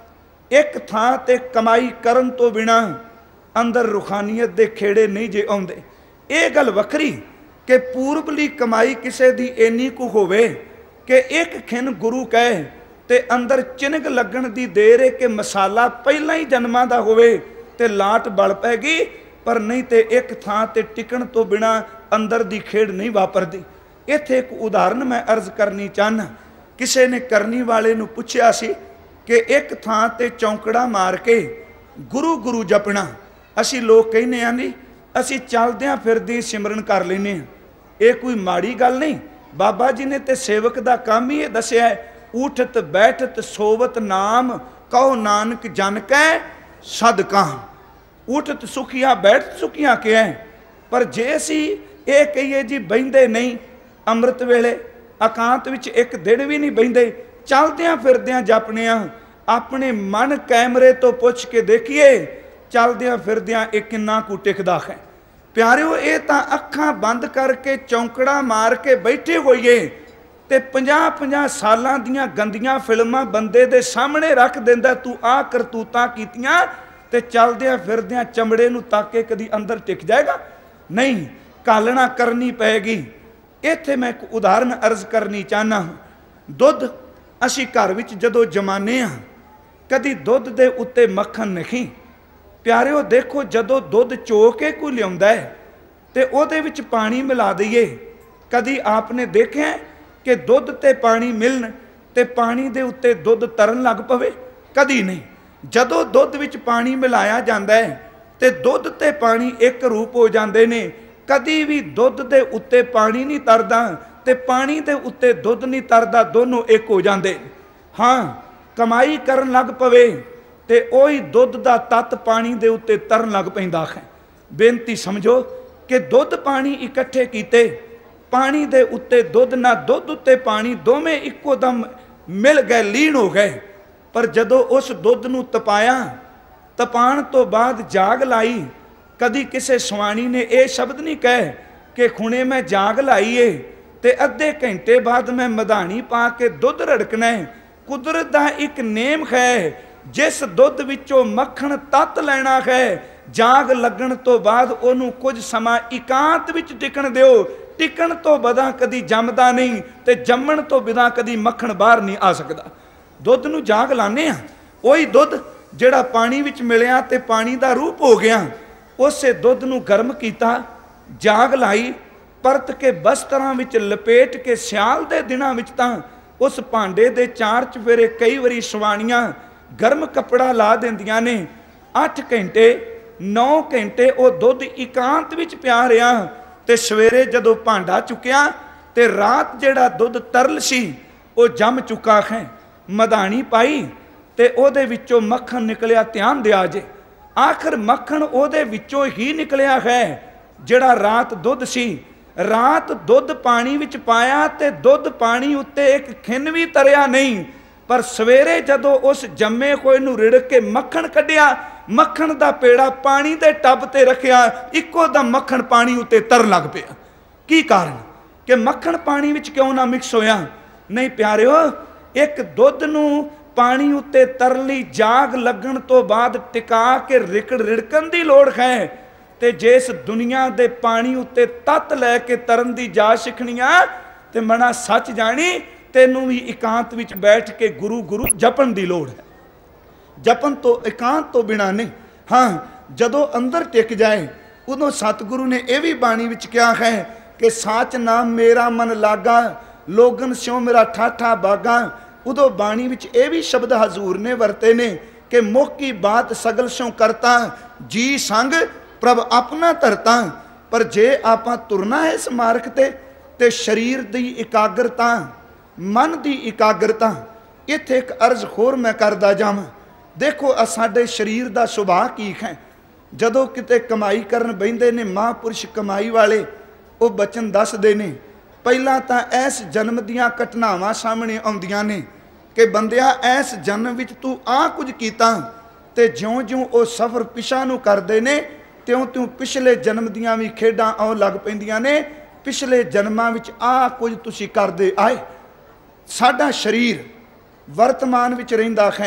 एक थां ते कमाई करन तो बिना अंदर रूहानियत दे खेड़े नहीं जे आउंदे। ये गल वखरी कि पूर्वली कमाई किसे दी इन्नी कु होवे कि एक खिन गुरु कहे ते अंदर चिनग लगन दी देर है कि मसाला पहला ही जन्मां दा होवे ते लाट बल पैगी, पर नहीं तो एक थां ते टिकण तो बिना अंदर दी खेड़ नहीं वापरदी। इत्थे एक उदाहरण मैं अर्ज करनी चाहना। किसी ने करनी वाले नूं पुछया सी कि एक थां ते चौंकड़ा मार के गुरु गुरु जपना। असी लोग कहने हैं नहीं, असी चलद्या फिरदे सिमरन कर लेने। ये कोई माड़ी गल नहीं। बाबा जी ने ते सेवक दा काम ही दसिया है, उठत बैठत सोवत नाम कहो नानक जन कै सदका। उठत सुखिया बैठत सुखिया क्या है, पर जे असी ये कहिए जी बहिंदे नहीं, अमृत वेले एकांत विच एक दिन भी नहीं बहिंदे, चलद्या फिरद्या जपने, अपने मन कैमरे तो पुछ के देखिए चलद्या फिरद्या एक किन्ना कु टिकदा है। प्यारिओ ये तो अखां बंद करके चौंकड़ा मार के बैठे होइए ते पंजाह पंजाह सालां दियां गंदियां फिल्मां बंदे दे सामने रख दिंदा, तू आ करतूतां कीतियां ते चलद्या फिरद्या चमड़े नूं ताके कदी अंदर टिक जाएगा? नहीं, कालना करनी पैगी। इत्थे मैं एक उदाहरण अर्ज करनी चाहना। दुध असी घर विच जदों जमाने आ, कदी दुध दे उत्ते मक्खन नहीं। प्यारिओ देखो, जदों दुध चो के कोई लिआउंदा है ते ओहदे विच पानी मिला दईए, कदी आपने देखिया कि दुध ते पानी मिलन ते पानी दे उत्ते दुध तरन लग पवे? कदी नहीं। जदों दुध विच पानी मिलाया जाता है तो दुध ते पानी एक रूप हो जाते हैं। कदी भी दुध के उत्ते पानी नहीं तरदा ते पानी के उत्ते दुध नहीं तरदा, दोनों एक हो जाते। हाँ, कमाई करन लग पवे ते ओही दुध का तत्त पानी के उत्ते तरन लग पैंदा है। बेनती समझो कि दुध पानी इकट्ठे कीते, पानी के उत्ते दुध ना दुध उत्ते पानी दोवें इक्को दम मिल गए, लीन हो गए। पर जदों उस दुध नूं तपाया, तपाण तो बाद जाग लाई, कदी किसी स्वाणी ने यह शब्द नहीं कहे कि खुणे मैं जाग लाई है ते अद्धे घंटे बाद मैं मधानी पा के दुध रड़कना है। कुदरत का एक नेम है, जिस दुध विचों मक्खन तत्त लेना है, जाग लगन तो बाद उन्होंने कुछ समा एकांत विच टिकण दिओ। टिकण तो बिना कदी जमदा नहीं ते जम्मण तो बिना कदी मक्खन बाहर नहीं आ सकता। दुध नूं जाग लाने आ, वही दुध जिहड़ा पानी विच मिलिया ते पानी का रूप हो गया, उसे दुध नूं गर्म कीता, जाग लाई, परत के बस्तरां विच लपेट के सियाल दे दिनां विच तां उस भांडे दे चार चफेरे कई वारी सवाणियां गर्म कपड़ा ला दिंदियां ने। अठ घंटे नौ घंटे वो दुध एकांत विच पिया रहा ते सवेरे जदों भांडा चुकिया ते रात जिहड़ा दुध तरल सी वो जम चुका है। मधानी पाई ते ओदे विचों मक्खन निकलिया, ध्यान दिया जे। आखिर मक्खन ओदे विचों ही निकलिया है जिहड़ा रात दुध सी। रात दुध पानी विच पाया ते दुध पानी उत्ते एक खिन भी तरिया नहीं, पर सवेरे जदों उस जम्मे होए नूं रिड़ के मक्खन कढ़िया, मक्खन दा पेड़ा पानी दे टब ते रखिया, इक्को दम मक्खन पानी उत्ते तर लग पिया। की कारण कि मक्खन पानी विच क्यों ना मिक्स होया? नहीं प्यारिओ, एक दुध नूं पानी उत्ते तरली जाग लगन तो बाद टिका के रिकड़ रिड़कन दी लोड़ है। ते जिस दुनिया दे पानी उत्ते तत्त लैके तरन दी जा सिखनिया ते मना सच जानी, तेनू भी एकांत विच बैठ के गुरु गुरु जपन दी लोड़ है। जपन तो एकांत तो बिना नहीं। हाँ, जदों अंदर टिक जाए उदों सतगुरु ने यह भी बाणी विच कहा है कि साच नाम मेरा मन लागा, लोगन स्यों मेरा ठाठा बागा। उदों बाणी विच यह भी शब्द हजूर ने वरते ने कि मुख की बात सगल स्यों करता, जी संग प्रभ अपना धरता। पर जे आपां तुरना है इस मार्ग ते ते शरीर दी एकाग्रता, मन दी एकाग्रता, इत्थे एक अर्ज होर मैं करदा जावां। देखो साडे शरीर दा सुभाव की है। जदों किते कमाई करन बहिंदे ने महापुरुष कमाई वाले, वो बचन दसदे ने, पहला तां ऐस जन्म दियां घटनावां सामने आउंदियां ने कि बंदिया ऐस जन्म विच तू आ कुछ कीता, ते ज्यों ज्यों वो सफ़र पिछा नूं करदे ने त्यों त्यों पिछले जन्म दियां भी खेडां आउण लग पैंदियां ने। पिछले जन्मां विच आ कुछ तुसीं करदे आए। साडा शरीर वर्तमान विच रहिंदा है,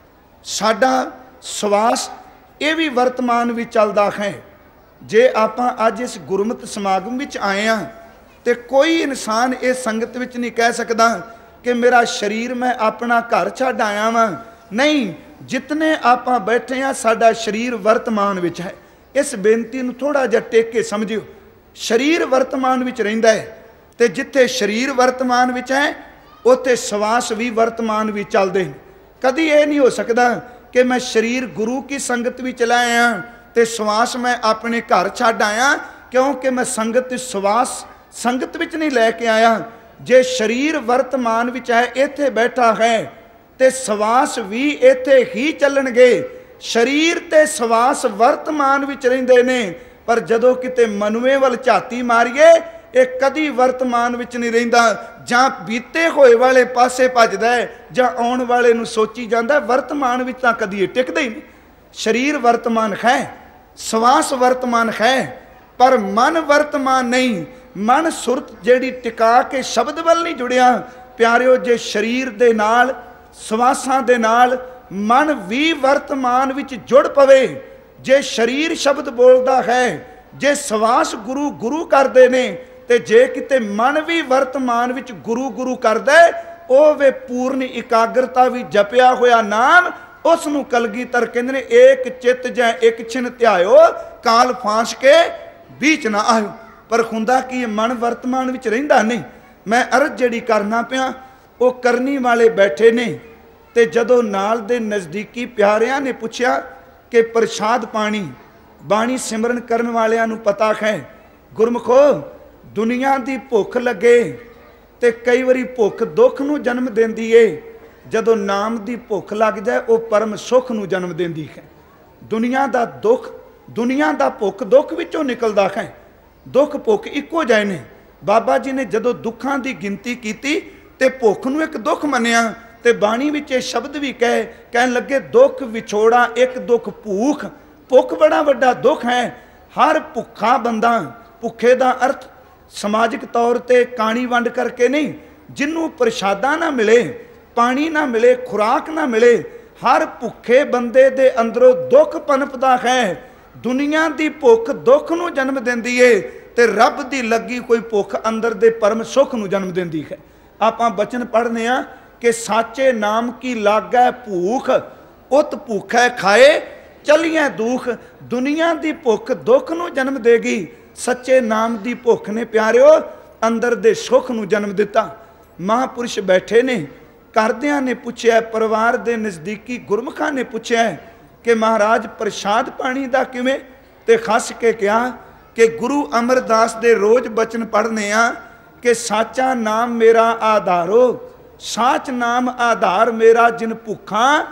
साडा सवास ये भी वर्तमान विच चलदा है। जे आपां अज इस गुरमत समागम विच आए हैं तो कोई इंसान इस संगत विच नहीं कह सकदा कि मेरा शरीर मैं अपना घर छड्ड आया वां। नहीं, जितने आपां बैठे हैं साडा शरीर वर्तमान विच है। इस बेनती नूं थोड़ा जिहा टेक के समझिओ। शरीर वर्तमान विच रहिंदा है ते जिथे शरीर वर्तमान विच है उत्थे सवास भी वर्तमान विच चलदे ने। कदी ये नहीं हो सकता कि मैं शरीर गुरु की संगत विच लै आया ते सवास मैं अपने घर छड्ड आया, क्योंकि मैं संगत सवास संगत विच नहीं लैके आया। जे शरीर वर्तमान विच है, इत्थे बैठा है, ते सवास भी इत्थे ही चलणगे। शरीर ते सवास वर्तमान विच रहिंदे ने, पर जदों किते मनुए वल झाती मारीए एक कदी वर्तमान विच नहीं रहिंदा। जां बीते होए वाले पासे भजदा है, जां आउण वाले नूं सोची जांदा, वर्तमान विच तां कदी टिकदा ही नहीं। शरीर वर्तमान है, सवास वर्तमान है, पर मन वर्तमान नहीं। मन सुरत जिहड़ी टिका के शब्द वल नहीं जुड़िया। प्यारिओ, जे शरीर दे नाल सवासां दे नाल मन भी वर्तमान विच जुड़ पवे, जे शरीर शब्द बोलदा है, जे सवास गुरु गुरु करदे ने, ते जे किते मन भी वर्तमान विच गुरु गुरु करदा है, ओ वे पूर्ण एकाग्रता भी जपिया होया नाम, उस नूं कलगीधर कहंदे ने एक चित जै एक छिन ध्यायो, काल फांस के बीच ना आयो। पर हुंदा कि मन वर्तमान विच रहिंदा नहीं। मैं अर्ज जिहड़ी करना पिया वो करनी वाले बैठे ने, ਤੇ ਜਦੋਂ ਨਾਲ ਦੇ ਨਜ਼ਦੀਕੀ ਪਿਆਰਿਆਂ ਨੇ ਪੁੱਛਿਆ ਕਿ ਪ੍ਰਸ਼ਾਦ ਪਾਣੀ ਬਾਣੀ ਸਿਮਰਨ ਕਰਨ ਵਾਲਿਆਂ ਨੂੰ ਪਤਾ ਹੈ ਗੁਰਮਖੋ ਦੁਨੀਆ ਦੀ ਭੁੱਖ ਲੱਗੇ ਤੇ ਕਈ ਵਾਰੀ ਭੁੱਖ ਦੁੱਖ ਨੂੰ ਜਨਮ ਦਿੰਦੀ ਏ, ਜਦੋਂ ਨਾਮ ਦੀ ਭੁੱਖ ਲੱਗ ਜਾਏ ਉਹ ਪਰਮ ਸੁਖ ਨੂੰ ਜਨਮ ਦਿੰਦੀ ਹੈ। ਦੁਨੀਆ ਦਾ ਦੁੱਖ ਦੁਨੀਆ ਦਾ ਭੁੱਖ ਦੁੱਖ ਵਿੱਚੋਂ ਨਿਕਲਦਾ ਹੈ। ਦੁੱਖ ਭੁੱਖ ਇੱਕੋ ਜਿਹੇ ਨੇ। ਬਾਬਾ ਜੀ ਨੇ ਜਦੋਂ ਦੁੱਖਾਂ ਦੀ ਗਿਣਤੀ ਕੀਤੀ ਤੇ ਭੁੱਖ ਨੂੰ ਇੱਕ ਦੁੱਖ ਮੰਨਿਆ ਤੇ ਬਾਣੀ ਵਿੱਚ ਇਹ ਸ਼ਬਦ ਵੀ ਕਹੇ ਕਹਿਣ ਲੱਗੇ ਦੁੱਖ ਵਿਛੋੜਾ ਇੱਕ ਦੁੱਖ ਭੂਖ। ਭੁੱਖ ਬੜਾ ਵੱਡਾ ਦੁੱਖ ਹੈ। ਹਰ ਭੁੱਖਾ ਬੰਦਾ, ਭੁੱਖੇ ਦਾ ਅਰਥ ਸਮਾਜਿਕ ਤੌਰ ਤੇ ਕਾਣੀ ਵੰਡ ਕਰਕੇ ਨਹੀਂ, ਜਿਹਨੂੰ ਪ੍ਰਸ਼ਾਦਾ ਨਾ ਮਿਲੇ, ਪਾਣੀ ਨਾ ਮਿਲੇ, ਖੁਰਾਕ ਨਾ ਮਿਲੇ, ਹਰ ਭੁੱਖੇ ਬੰਦੇ ਦੇ ਅੰਦਰੋਂ ਦੁੱਖ ਪਨਪਦਾ ਹੈ। ਦੁਨੀਆ ਦੀ ਭੁੱਖ ਦੁੱਖ ਨੂੰ ਜਨਮ ਦਿੰਦੀ ਏ ਤੇ ਰੱਬ ਦੀ ਲੱਗੀ ਕੋਈ ਭੁੱਖ ਅੰਦਰ ਦੇ ਪਰਮ ਸੁਖ ਨੂੰ ਜਨਮ ਦਿੰਦੀ ਹੈ। ਆਪਾਂ ਬਚਨ ਪੜ੍ਹਨੇ ਆ ਕਿ ਸਾਚੇ ਨਾਮ ਕੀ ਲਾਗੈ ਭੂਖ, ਉਤ ਭੁੱਖੈ ਖਾਏ ਚਲੀਏ ਦੁੱਖ। ਦੁਨੀਆ ਦੀ ਭੁੱਖ ਦੁੱਖ ਨੂੰ ਜਨਮ ਦੇਗੀ, ਸੱਚੇ ਨਾਮ ਦੀ ਭੁੱਖ ਨੇ ਪਿਆਰਿਓ ਅੰਦਰ ਦੇ ਸੁਖ ਨੂੰ ਜਨਮ ਦਿੱਤਾ। ਮਹਾਂਪੁਰਸ਼ ਬੈਠੇ ਨੇ, ਕਰਦਿਆਂ ਨੇ ਪੁੱਛਿਆ, ਪਰਿਵਾਰ ਦੇ ਨਜ਼ਦੀਕੀ ਗੁਰਮੁਖਾਂ ਨੇ ਪੁੱਛਿਆ ਕਿ ਮਹਾਰਾਜ ਪ੍ਰਸ਼ਾਦ ਪਾਣੀ ਦਾ ਕਿਵੇਂ? ਤੇ ਖੱਸ ਕੇ ਕਿਹਾ ਕਿ ਗੁਰੂ ਅਮਰਦਾਸ ਦੇ ਰੋਜ਼ ਬਚਨ ਪੜ੍ਹਨੇ ਆ ਕਿ ਸਾਚਾ ਨਾਮ ਮੇਰਾ ਆਧਾਰੋ, ਸਾਚ ਨਾਮ ਆਧਾਰ ਮੇਰਾ ਜਿਨ ਭੁੱਖਾਂ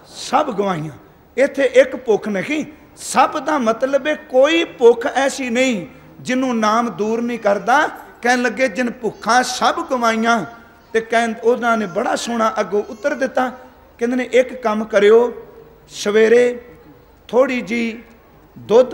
ਸਭ ਗਵਾਈਆਂ। ਇੱਥੇ ਇੱਕ ਭੁੱਖ ਨਹੀਂ, ਸਭ ਦਾ ਮਤਲਬ ਹੈ ਕੋਈ ਭੁੱਖ ਐਸੀ ਨਹੀਂ ਜਿਹਨੂੰ ਨਾਮ ਦੂਰ ਨਹੀਂ ਕਰਦਾ। ਕਹਿਣ ਲੱਗੇ ਜਿਨ ਭੁੱਖਾਂ ਸਭ ਗਵਾਈਆਂ। ਤੇ ਕਹਿੰ ਉਹਨਾਂ ਨੇ ਬੜਾ ਸੋਹਣਾ ਅੱਗੋਂ ਉੱਤਰ ਦਿੱਤਾ, ਕਹਿੰਦੇ ਨੇ ਇੱਕ ਕੰਮ ਕਰਿਓ, ਸਵੇਰੇ ਥੋੜੀ ਜੀ ਦੁੱਧ,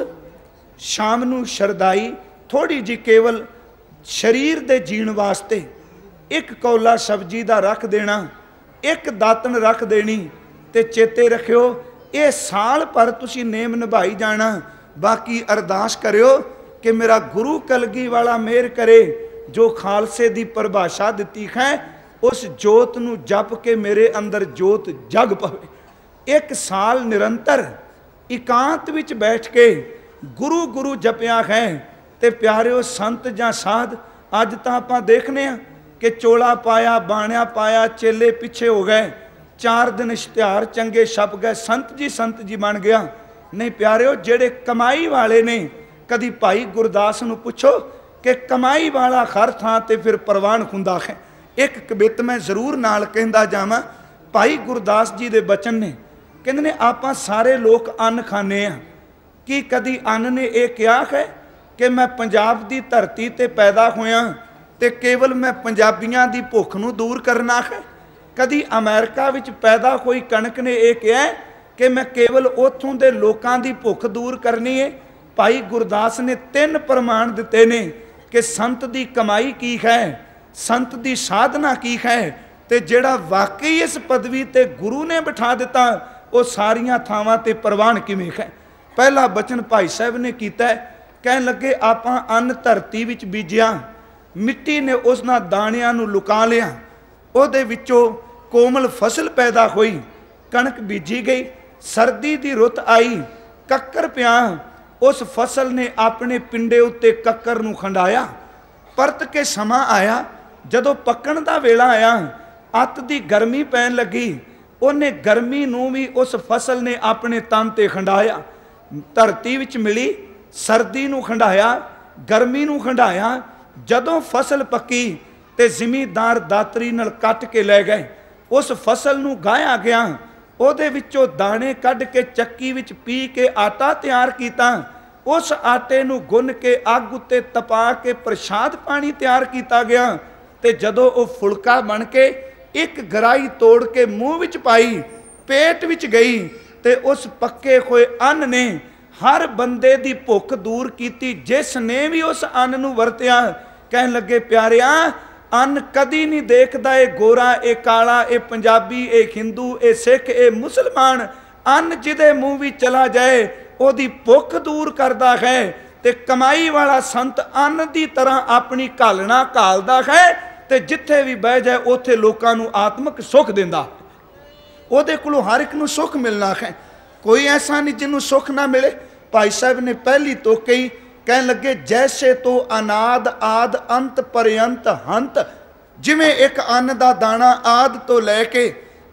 ਸ਼ਾਮ ਨੂੰ ਸ਼ਰਦਾਈ ਥੋੜੀ ਜੀ ਕੇਵਲ ਸਰੀਰ ਦੇ ਜੀਣ ਵਾਸਤੇ, ਇੱਕ ਕੌਲਾ ਸਬਜ਼ੀ ਦਾ ਰੱਖ ਦੇਣਾ, ਇੱਕ ਦਾਤਨ ਰੱਖ ਦੇਣੀ। ਤੇ ਚੇਤੇ ਰੱਖਿਓ ਇਹ ਸਾਲ ਭਰ ਤੁਸੀਂ ਨੇਮ ਨਿਭਾਈ ਜਾਣਾ। ਬਾਕੀ ਅਰਦਾਸ ਕਰਿਓ ਕਿ ਮੇਰਾ ਗੁਰੂ ਕਲਗੀ ਵਾਲਾ ਮਿਹਰ ਕਰੇ, ਜੋ ਖਾਲਸੇ ਦੀ ਪਰਿਭਾਸ਼ਾ ਦਿੱਤੀ ਹੈ ਉਸ ਜੋਤ ਨੂੰ ਜਪ ਕੇ ਮੇਰੇ ਅੰਦਰ ਜੋਤ ਜਗ ਪਵੇ। ਇੱਕ ਸਾਲ ਨਿਰੰਤਰ ਇਕਾਂਤ ਵਿੱਚ ਬੈਠ ਕੇ ਗੁਰੂ ਗੁਰੂ ਜਪਿਆ ਹੈ। ਤੇ ਪਿਆਰਿਓ ਸੰਤ ਜਾਂ ਸਾਧ ਅੱਜ ਤਾਂ ਆਪਾਂ ਦੇਖਨੇ ਆ ਕਿ ਚੋਲਾ ਪਾਇਆ, ਬਾਣਿਆ ਪਾਇਆ, ਚੇਲੇ ਪਿੱਛੇ ਹੋ ਗਏ, ਚਾਰ ਦਿਨ ਇਸ਼ਤਿਹਾਰ ਚੰਗੇ ਛਪ ਗਏ, ਸੰਤ ਜੀ ਸੰਤ ਜੀ ਬਣ ਗਿਆ। ਨਹੀਂ ਪਿਆਰਿਓ, ਜਿਹੜੇ ਕਮਾਈ ਵਾਲੇ ਨੇ, ਕਦੀ ਭਾਈ ਗੁਰਦਾਸ ਨੂੰ ਪੁੱਛੋ ਕਿ ਕਮਾਈ ਵਾਲਾ ਹਰ ਥਾਂ ਤੇ ਫਿਰ ਪ੍ਰਵਾਨ ਹੁੰਦਾ ਹੈ। ਇੱਕ ਕਵਿਤ ਮੈਂ ਜ਼ਰੂਰ ਨਾਲ ਕਹਿੰਦਾ ਜਾਵਾਂ, ਭਾਈ ਗੁਰਦਾਸ ਜੀ ਦੇ ਬਚਨ ਨੇ, ਕਹਿੰਦੇ ਨੇ ਆਪਾਂ ਸਾਰੇ ਲੋਕ ਅੰਨ ਖਾਂਦੇ ਆ, ਕੀ ਕਦੀ ਅੰਨ ਨੇ ਇਹ ਕਿਹਾ ਹੈ ਕਿ ਮੈਂ ਪੰਜਾਬ ਦੀ ਧਰਤੀ ਤੇ ਪੈਦਾ ਹੋਇਆ ਤੇ ਕੇਵਲ ਮੈਂ ਪੰਜਾਬੀਆਂ ਦੀ ਭੁੱਖ ਨੂੰ ਦੂਰ ਕਰਨਾ ਹੈ? ਕਦੀ ਅਮਰੀਕਾ ਵਿੱਚ ਪੈਦਾ ਹੋਈ ਕਣਕ ਨੇ ਇਹ ਕਿਹਾ ਕਿ ਮੈਂ ਕੇਵਲ ਉੱਥੋਂ ਦੇ ਲੋਕਾਂ ਦੀ ਭੁੱਖ ਦੂਰ ਕਰਨੀ ਹੈ? ਭਾਈ ਗੁਰਦਾਸ ਨੇ ਤਿੰਨ ਪ੍ਰਮਾਣ ਦਿੱਤੇ ਨੇ ਕਿ ਸੰਤ ਦੀ ਕਮਾਈ ਕੀ ਹੈ, ਸੰਤ ਦੀ ਸਾਧਨਾ ਕੀ ਹੈ, ਤੇ ਜਿਹੜਾ ਵਾਕਈ ਇਸ ਪਦਵੀ ਤੇ ਗੁਰੂ ਨੇ ਬਿਠਾ ਦਿੱਤਾ ਉਹ ਸਾਰੀਆਂ ਥਾਵਾਂ ਤੇ ਪ੍ਰਵਾਨ ਕਿਵੇਂ ਹੈ। ਪਹਿਲਾ ਬਚਨ ਭਾਈ ਸਾਹਿਬ ਨੇ ਕੀਤਾ, ਕਹਿਣ ਲੱਗੇ ਆਪਾਂ ਅੰਨ ਧਰਤੀ ਵਿੱਚ ਬੀਜਿਆ, ਮਿੱਟੀ ਨੇ ਉਸ ਨਾਲ ਦਾਣਿਆਂ ਨੂੰ ਲੁਕਾ ਲਿਆ, ਉਹਦੇ ਵਿੱਚੋਂ ਕੋਮਲ ਫਸਲ ਪੈਦਾ ਹੋਈ, ਕਣਕ ਬੀਜੀ ਗਈ, ਸਰਦੀ ਦੀ ਰੁੱਤ ਆਈ, ਕੱਕਰ ਪਿਆ, ਉਸ ਫਸਲ ਨੇ ਆਪਣੇ ਪਿੰਡੇ ਉੱਤੇ ਕੱਕਰ ਨੂੰ ਖੰਡਾਇਆ। ਪਰਤ ਕੇ ਸਮਾਂ ਆਇਆ, ਜਦੋਂ ਪੱਕਣ ਦਾ ਵੇਲਾ ਆਇਆ, ਅੱਤ ਦੀ ਗਰਮੀ ਪੈਣ ਲੱਗੀ, ਉਹਨੇ ਗਰਮੀ ਨੂੰ ਵੀ ਉਸ ਫਸਲ ਨੇ ਆਪਣੇ ਤਨ ਤੇ ਖੰਡਾਇਆ। ਧਰਤੀ ਵਿੱਚ ਮਿਲੀ, ਸਰਦੀ ਨੂੰ ਖੰਡਾਇਆ, ਗਰਮੀ ਨੂੰ ਖੰਡਾਇਆ। ਜਦੋਂ ਫਸਲ ਪੱਕੀ ਤੇ ਜ਼ਿਮੀਦਾਰ ਦਾਤਰੀ ਨਾਲ ਕੱਟ ਕੇ ਲੈ ਗਏ, ਉਸ ਫਸਲ ਨੂੰ ਗਾਇਆ ਗਿਆ, ਉਹਦੇ ਵਿੱਚੋਂ ਦਾਣੇ ਕੱਢ ਕੇ ਚੱਕੀ ਵਿੱਚ ਪੀ ਕੇ ਆਟਾ ਤਿਆਰ ਕੀਤਾ, ਉਸ ਆਟੇ ਨੂੰ ਗੁੰਨ ਕੇ ਅੱਗ ਉੱਤੇ ਤਪਾ ਕੇ ਪ੍ਰਸ਼ਾਦ ਪਾਣੀ ਤਿਆਰ ਕੀਤਾ ਗਿਆ। ਤੇ ਜਦੋਂ ਉਹ ਫੁਲਕਾ ਬਣ ਕੇ ਇੱਕ ਗਰਾਈ ਤੋੜ ਕੇ ਮੂੰਹ ਵਿੱਚ ਪਾਈ, ਪੇਟ ਵਿੱਚ ਗਈ, ਤੇ ਉਸ ਪੱਕੇ ਹੋਏ ਅੰਨ ਨੇ ਹਰ ਬੰਦੇ ਦੀ ਭੁੱਖ ਦੂਰ ਕੀਤੀ, ਜਿਸ ਨੇ ਵੀ ਉਸ ਅੰਨ ਨੂੰ ਵਰਤਿਆ। ਕਹਿਣ ਲੱਗੇ ਪਿਆਰਿਆ, ਅੰਨ ਕਦੀ ਨਹੀਂ ਦੇਖਦਾ ਇਹ ਗੋਰਾ, ਇਹ ਕਾਲਾ, ਇਹ ਪੰਜਾਬੀ, ਇਹ ਹਿੰਦੂ, ਇਹ ਸਿੱਖ, ਇਹ ਮੁਸਲਮਾਨ। ਅੰਨ ਜਿਹਦੇ ਮੂੰਹ ਵੀ ਚਲਾ ਜਾਏ ਉਹਦੀ ਭੁੱਖ ਦੂਰ ਕਰਦਾ ਹੈ। ਤੇ ਕਮਾਈ ਵਾਲਾ ਸੰਤ ਅੰਨ ਦੀ ਤਰ੍ਹਾਂ ਆਪਣੀ ਘਾਲਣਾ ਘਾਲਦਾ ਹੈ, ਤੇ ਜਿੱਥੇ ਵੀ ਬਹਿ ਜਾਏ ਉੱਥੇ ਲੋਕਾਂ ਨੂੰ ਆਤਮਿਕ ਸੁੱਖ ਦਿੰਦਾ। ਉਹਦੇ ਕੋਲੋਂ ਹਰ ਇੱਕ ਨੂੰ ਸੁੱਖ ਮਿਲਣਾ ਹੈ, ਕੋਈ ਐਸਾ ਨਹੀਂ ਜਿਹਨੂੰ ਸੁੱਖ ਨਾ ਮਿਲੇ। ਭਾਈ ਸਾਹਿਬ ਨੇ ਪਹਿਲੀ ਤੋਕੇ ਹੀ ਕਹਿਣ ਲੱਗੇ, ਜੈਸੇ ਤੋਂ ਅਨਾਦ ਆਦ ਅੰਤ ਪਰਯੰਤ ਹੰਤ। ਜਿਵੇਂ ਇੱਕ ਅੰਨ ਦਾ ਦਾਣਾ ਆਦ ਤੋਂ ਲੈ ਕੇ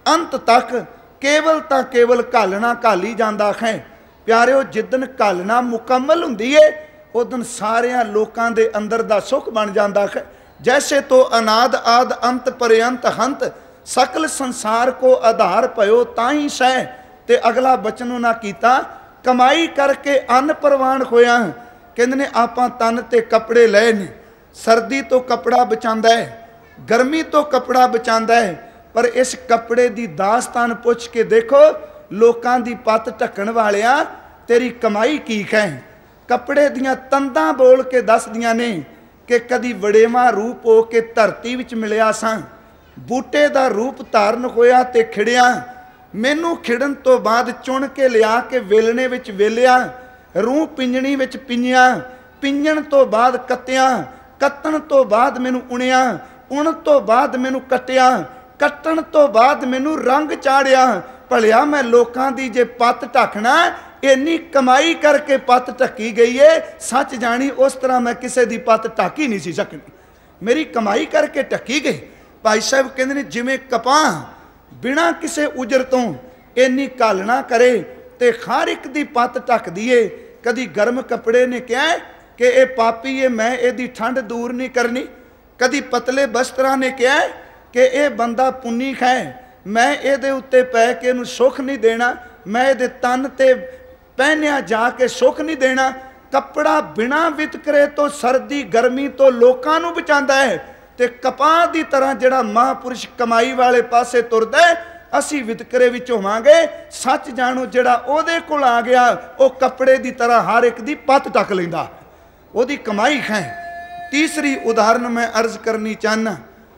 अंत तक केवल तो केवल घालना घाल ही जाता है। प्यारिओ जिदन घालना मुकम्मल हुंदी है उदन सारिया लोगों के अंदर दा सुख बन जाता है। जैसे तो अनाद आद अंत पर्यंत हंत सकल संसार को आधार पयो ताही सह। ते अगला बचन उन्हां कीता कमाई करके अन्न प्रवान होया। कहंदे ने आपां तन ते कपड़े लए ने, सर्दी तो कपड़ा बचांदा है, गर्मी तो कपड़ा बचांदा है, पर इस कपड़े की दास्तान पुछ के देखो लोकां दी पत ढकण वालिया तेरी कमाई की है। कपड़े दियां तंदां बोल के दसदियां ने कि कदी वड़ेवा रूप हो के धरती विच मिलिया सां, बूटे दा रूप धारण होया ते खिड़िया, मैनू खिड़न तो बाद चुन के लिया के वेलने विच वेलिया, रूह पिंजणी विच पिंजिया, पिंजण तो बाद कत्तिया, कत्तण तो बाद मैनू उणिया, उण तो बाद मैनू कट्टिया, कट्टण तो बाद मैनू रंग चाड़िया। भलिया मैं लोकां दी जे पत ढकना इन्नी कमाई करके पत ढकी गई है, सच जानी उस तरह मैं किसी की पत ढक ही नहीं सी सकनी, मेरी कमाई करके ढकी गई। भाई साहब कहते हैं जिमें कपाह बिना किसी उजर तो इन्नी घालना करे तो हर एक दी पत ढक दिए। कदी गर्म कपड़े ने कहा कि ये पापी है मैं यदी ठंड दूर नहीं करनी, कदी पतले वस्त्रां ने कहा कि यह बंदा पुन्नी है मैं ये उत्ते पै के इनू सुख नहीं देना, मैं ये तन ते पहनिया जाके सुख नहीं देना। कपड़ा बिना वितकरे तो सर्दी गर्मी तो लोकां नू बचांदा है, ते कपाह दी तरह जिहड़ा महापुरुष कमाई वाले पासे तुरदा है असी वितकरे विच होवांगे। सच जानो जिहड़ा ओहदे कोल आ गया वो कपड़े दी तरह हर एक दी पत ढक लैंदा, ओहदी कमाई है। तीसरी उदाहरण मैं अर्ज करनी चाहना,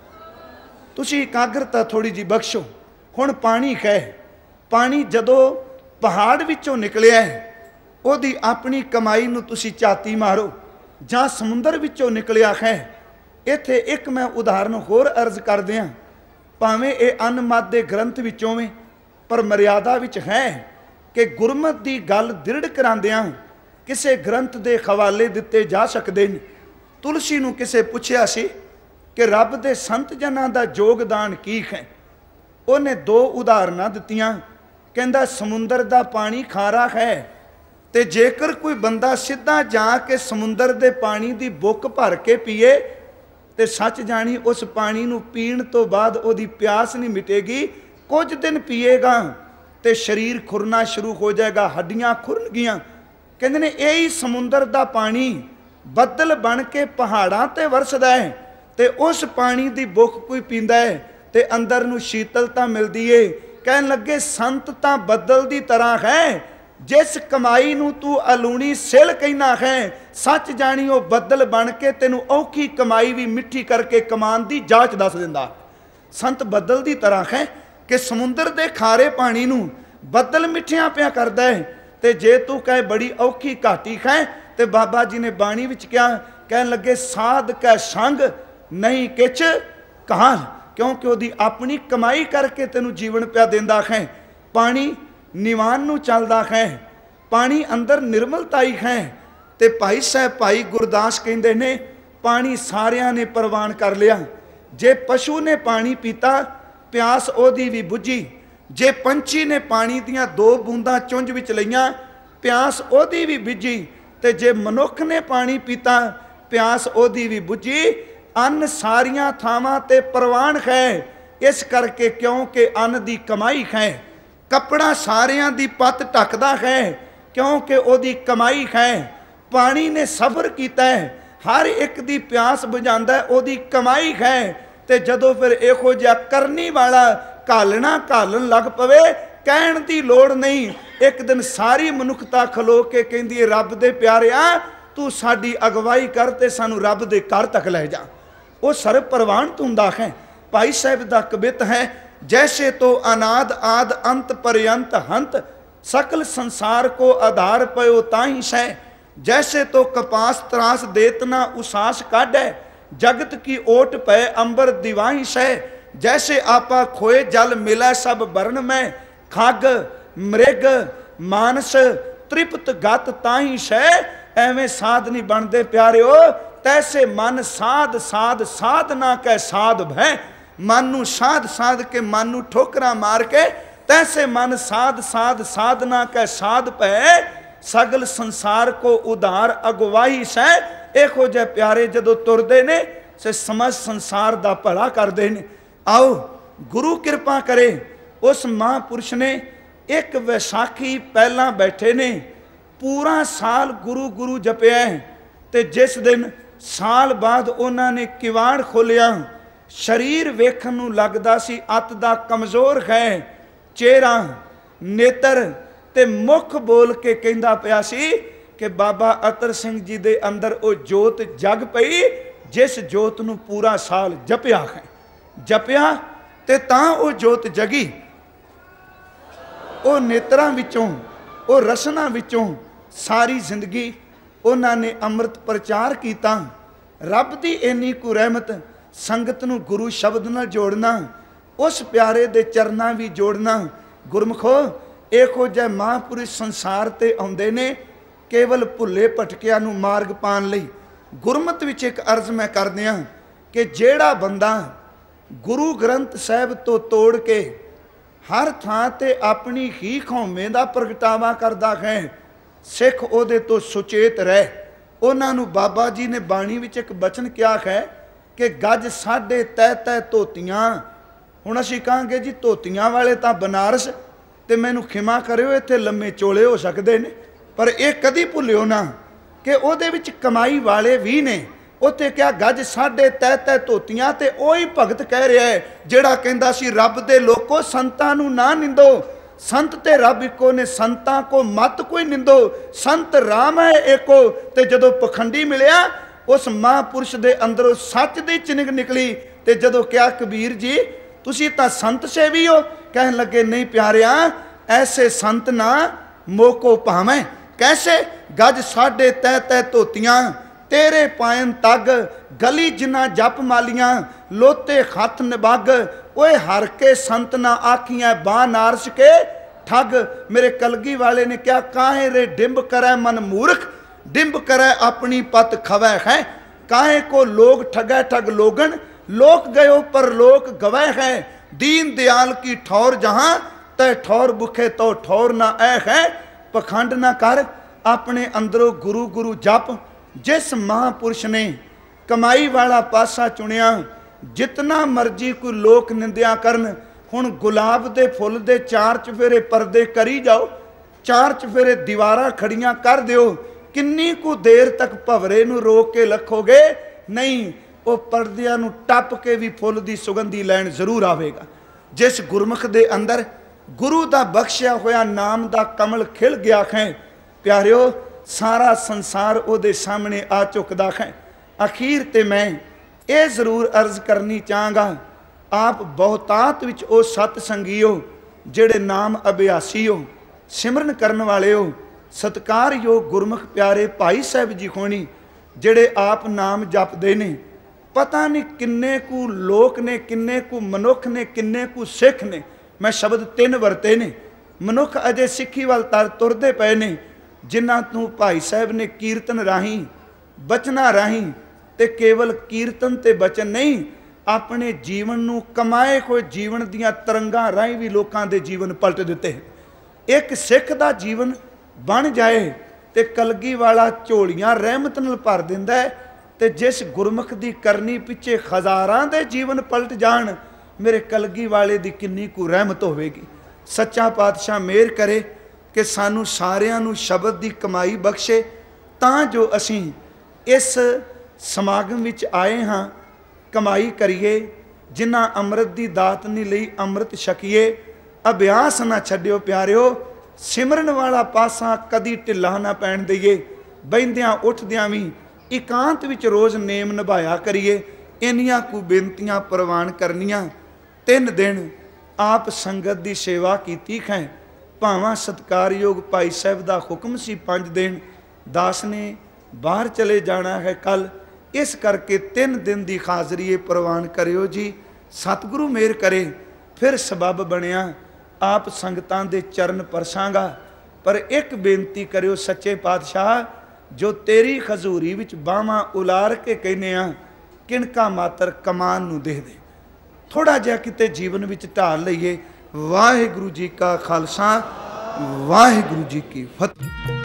तुसी एकाग्रता थोड़ी जी बख्शो। हुण पानी है, पानी जदों पहाड़ विचों निकलिया है ओहदी अपनी कमाई नूं तुसी झाती मारो, जां समुंदर विचों निकलिया है। इत्थे एक मैं उदाहरण होर अर्ज कर दियां, भावें ये अनमत दे ग्रंथ विचों में पर मर्यादा विच है कि गुरमत दी गल दृढ़ करांदियां किसे ग्रंथ दे हवाले दिते जा सकदे ने। तुलसी नूं किसे पुछया सी कि रब दे संत जनां दा योगदान की है, उन्हें दो उदाहरणां दित्तियां। कहंदा समुंदर दा पानी खारा है ते जेकर कोई बंदा सीधा जाके समुंदर दे पानी दी बुक भर के पीए ते सच जानी उस पानी नूं पीण तो बाद उहदी प्यास नहीं मिटेगी, कुछ दिन पिएगा ते शरीर खुरना शुरू हो जाएगा, हड्डियां खुरनगियां। कहंदे ने यही समुंदर दा पानी बदल बन के पहाड़ां ते वरसदा है ते उस पानी दी बुक कोई पींदा है ते अंदर नूं शीतलता मिलदी है। कहन लगे संत तां बदल दी तरह है, जिस कमाई नूं तू अलूणी सिल कहना है सच जानी वो बदल बन के तेनू औखी कमाई भी मिठी करके कमान दी जाच दस दिंदा। संत बदल दी तरह है कि समुंदर दे खारे पानी नूं बदल मिठिया पिया करदा है ते जे तू कहे बड़ी औखी घाटी है ते बाबा जी ने बाणी विच क्या कहन लगे साध कै संग नहीं किच कहां, क्योंकि वो अपनी कमाई करके तेनू जीवन पिया देंदा है। पानी निवान नू चलदा है, पानी अंदर निर्मलताई है। ते भाई साहब भाई गुरदास कहंदे ने पानी सारियां ने प्रवान कर लिया, जे पशु ने पानी पीता प्यास ओदी भी बुझी, जे पंछी ने पानी दियां दो बूंदा चुंझ विच लईआं प्यास ओदी भी बुझी, ते जे मनुख ने पानी पीता प्यास ओदी भी बुझी। अन्न सारियां थावां ते प्रवान है, इस करके क्योंकि अन्न दी कमाई है। कपड़ा सारियां दी पत ढकदा है क्योंकि ओदी कमाई है। पानी ने सफर किया है, हर एक दी प्यास बुझांदा है, ओदी कमाई है। ते जदों फिर इहो जिहा करनी वाला घालना घालन लग पवे कहण दी लोड़ नहीं। एक दिन सारी मनुखता खलो के कहंदी है रब दे प्यारिआ तू साडी अगवाई कर ते सानू रब दे घर तक ले जा, वो सर्व प्रवान तुंदा है। भाई साहब दा कबित है जैसे तो अनाद आद अंत पर्यंत हंत सकल संसार को आधार पयो ताही सह। जैसे तो कपास त्रास देतना उसास काढ़े जगत की ओट पै अंबर दिवाही सह। जैसे आपा खोए जल मिला सब बरन में खग मृग मानस तृप्त गत ताही सह। एवें साध नहीं बनते प्यारे हो, तैसे मन साध साध साध ना कै साध भै। मन नू साध साध के मन नू ठोकरा मार के तैसे मन साध साध साधना कै साध पै सगल संसार को उधार अगवाई सै। एहो जे प्यारे जदों तुरदे ने से समझ संसार दा भला करदे ने। आओ गुरु कृपा करे। उस महापुरुष ने एक वैसाखी पहला बैठे ने पूरा साल गुरु गुरु जपिया है ते जिस दिन साल बाद उन्होंने किवाड़ खोलिया शरीर वेखण नूं लगदा सी अत दा कमज़ोर है। चेहरा नेत्र ते मुख बोल के कहंदा पिया सी कि बाबा अतर सिंह जी दे अंदर वो जोत जग पई जिस जोत नूं पूरा साल जपिया है। जपिया ते तां वो जोत जगी। वो नेत्रां विचों वो रसना विचों सारी जिंदगी उन्होंने अमृत प्रचार किया। रब की इन्नी कु रहमत संगत नूं गुरु शब्द नाल जोड़ना उस प्यारे दे चरना भी जोड़ना। गुरमुखो इहो जिहे महापुरुष संसार ते आउंदे ने केवल भुले भटकिया नूं मार्ग पाण लई। गुरमत विच एक अर्ज मैं कर दियां कि जेड़ा बंदा गुरु ग्रंथ साहिब तो तोड़ के हर थां ते अपनी ही खौमे दा प्रगटावा करदा है सिख उहदे तो सुचेत रह। उन्हां नूं बाबा जी ने बाणी विच एक बचन किया है कि गज साढ़े तै तै धोतियां। हुण असीं कहांगे जी धोतियां वाले तां बनारस ते मैनूं खिमा करियो इत्थे लम्मे चोले हो सकदे ने पर यह कदी भुल्लिओ ना कि उहदे विच कमाई वाले भी ने। उत्थे क्या गज साढ़े तै तै धोतियां ते ओही भगत कह रहा है जिहड़ा कहंदा सी रब दे लोको संतां नूं ना निंदो। संत ते रब इको ने संतां को मत कोई निंदो। संत राम है एको। ते जदों पखंडी मिलिया उस महापुरुष दे अंदरों सच दी चिनिग निकली ते जदों क्या कबीर जी तुसी तां संत सेवी हो कहन लगे नहीं प्यारिया ऐसे संत ना मोको भावें। कैसे गज साढ़े तै तै धोतियां तेरे पायन तग गली जिना जप मालियां लोते खत निबग ओए हर के संत ना आखियां बां नारस के ठग। मेरे कलगी वाले ने क्या काहे रे डिंब करे मन मूर्ख डिंब करे अपनी पत खवै है। काहे को लोग ठगै ठग लोगन लोक गयो पर लोक गवै है। दीन दयाल की ठौर जहां तय ठौर बुखे तो ठौर ना ऐ है। पखंड ना कर अपने अंदरों गुरु गुरु जप। जिस महापुरुष ने कमाई वाला पासा चुनिया जितना मर्जी कोई लोक निंदिया करन हुण गुलाब दे फुल दे चार चफेरे परदे करी जाओ चार चफेरे दीवारां खड़ियां कर दिओ किन्नी कु देर तक भवरे नूं रोक के लखोगे नहीं वो परदियां नूं टप के भी फुल दी सुगंधी लैण जरूर आवेगा। जिस गुरमुख दे अंदर गुरु दा बख्शिया होया नाम दा कमल खिल गया है प्यारिओ सारा संसार उहदे सामने आ झुकदा है। अखीर ते मैं ये जरूर अर्ज करनी चाहांगा आप बहुतात विच ओ सत संगी हो जिहड़े नाम अभ्यासी हो सिमरन करन वाले हो सत्कारयोग गुरमुख प्यारे भाई साहब जी होनी जिहड़े आप नाम जपदे ने। पता नहीं किन्ने कु लोक ने किन्ने कु मनुख ने किन्ने कु सिख ने। मैं शब्द तीन वरते ने। मनुख अजे सिक्खी वाल तर तुरदे पे ने जिन्हां तू भाई साहब ने कीर्तन राही बचना राही ते केवल कीर्तन ते बचन नहीं अपने जीवन नू कमाए हुए जीवन दियां तरंगां राही भी लोकां दे जीवन पलट दिते। एक सिख दा जीवन बन जाए ते कलगी वाला झोलियां रहमत नाल भर दिंदा है ते जिस गुरमुख दी करनी पिछे हज़ारां दे जीवन पलट जाण मेरे कलगी वाले दी किन्नी कु रहमत होवेगी। सच्चा पातशाह मेहर करे कि सानू सारियां नू शब्द दी कमाई बख्शे तां जो असीं इस समागम विच आए हाँ कमाई करिए जिन्हां अमृत दी दात नहीं लई अमृत छकीए। अभ्यास ना छड्डिओ प्यारिओ सिमरन वाला पासा कदी ढिला ना पैण दईए। बहिंदियां उठदियां भी एकांत विच रोज़ नेम निभाया करिए। इन्नियां कु बेनतियां प्रवान करनियां। तीन दिन आप संगत दी सेवा कीती है भावां सत्कारयोग भाई साहब दा हुक्म सी पांच दिन दास ने बाहर चले जाना है कल इस करके तीन दिन की हाज़री प्रवान करियो जी। सतगुरु मेहर करे फिर सबब बनिया आप संगतां दे चरण परसांगा। पर एक बेनती करियो सच्चे पातशाह जो तेरी खजूरी विच बावां उलार के कहने आ किणका मात्र कमान नू दे दे। थोड़ा जिहा किते जीवन विच ढाल लईए। वाहिगुरू जी का खालसा, वाहिगुरू जी की फतेह।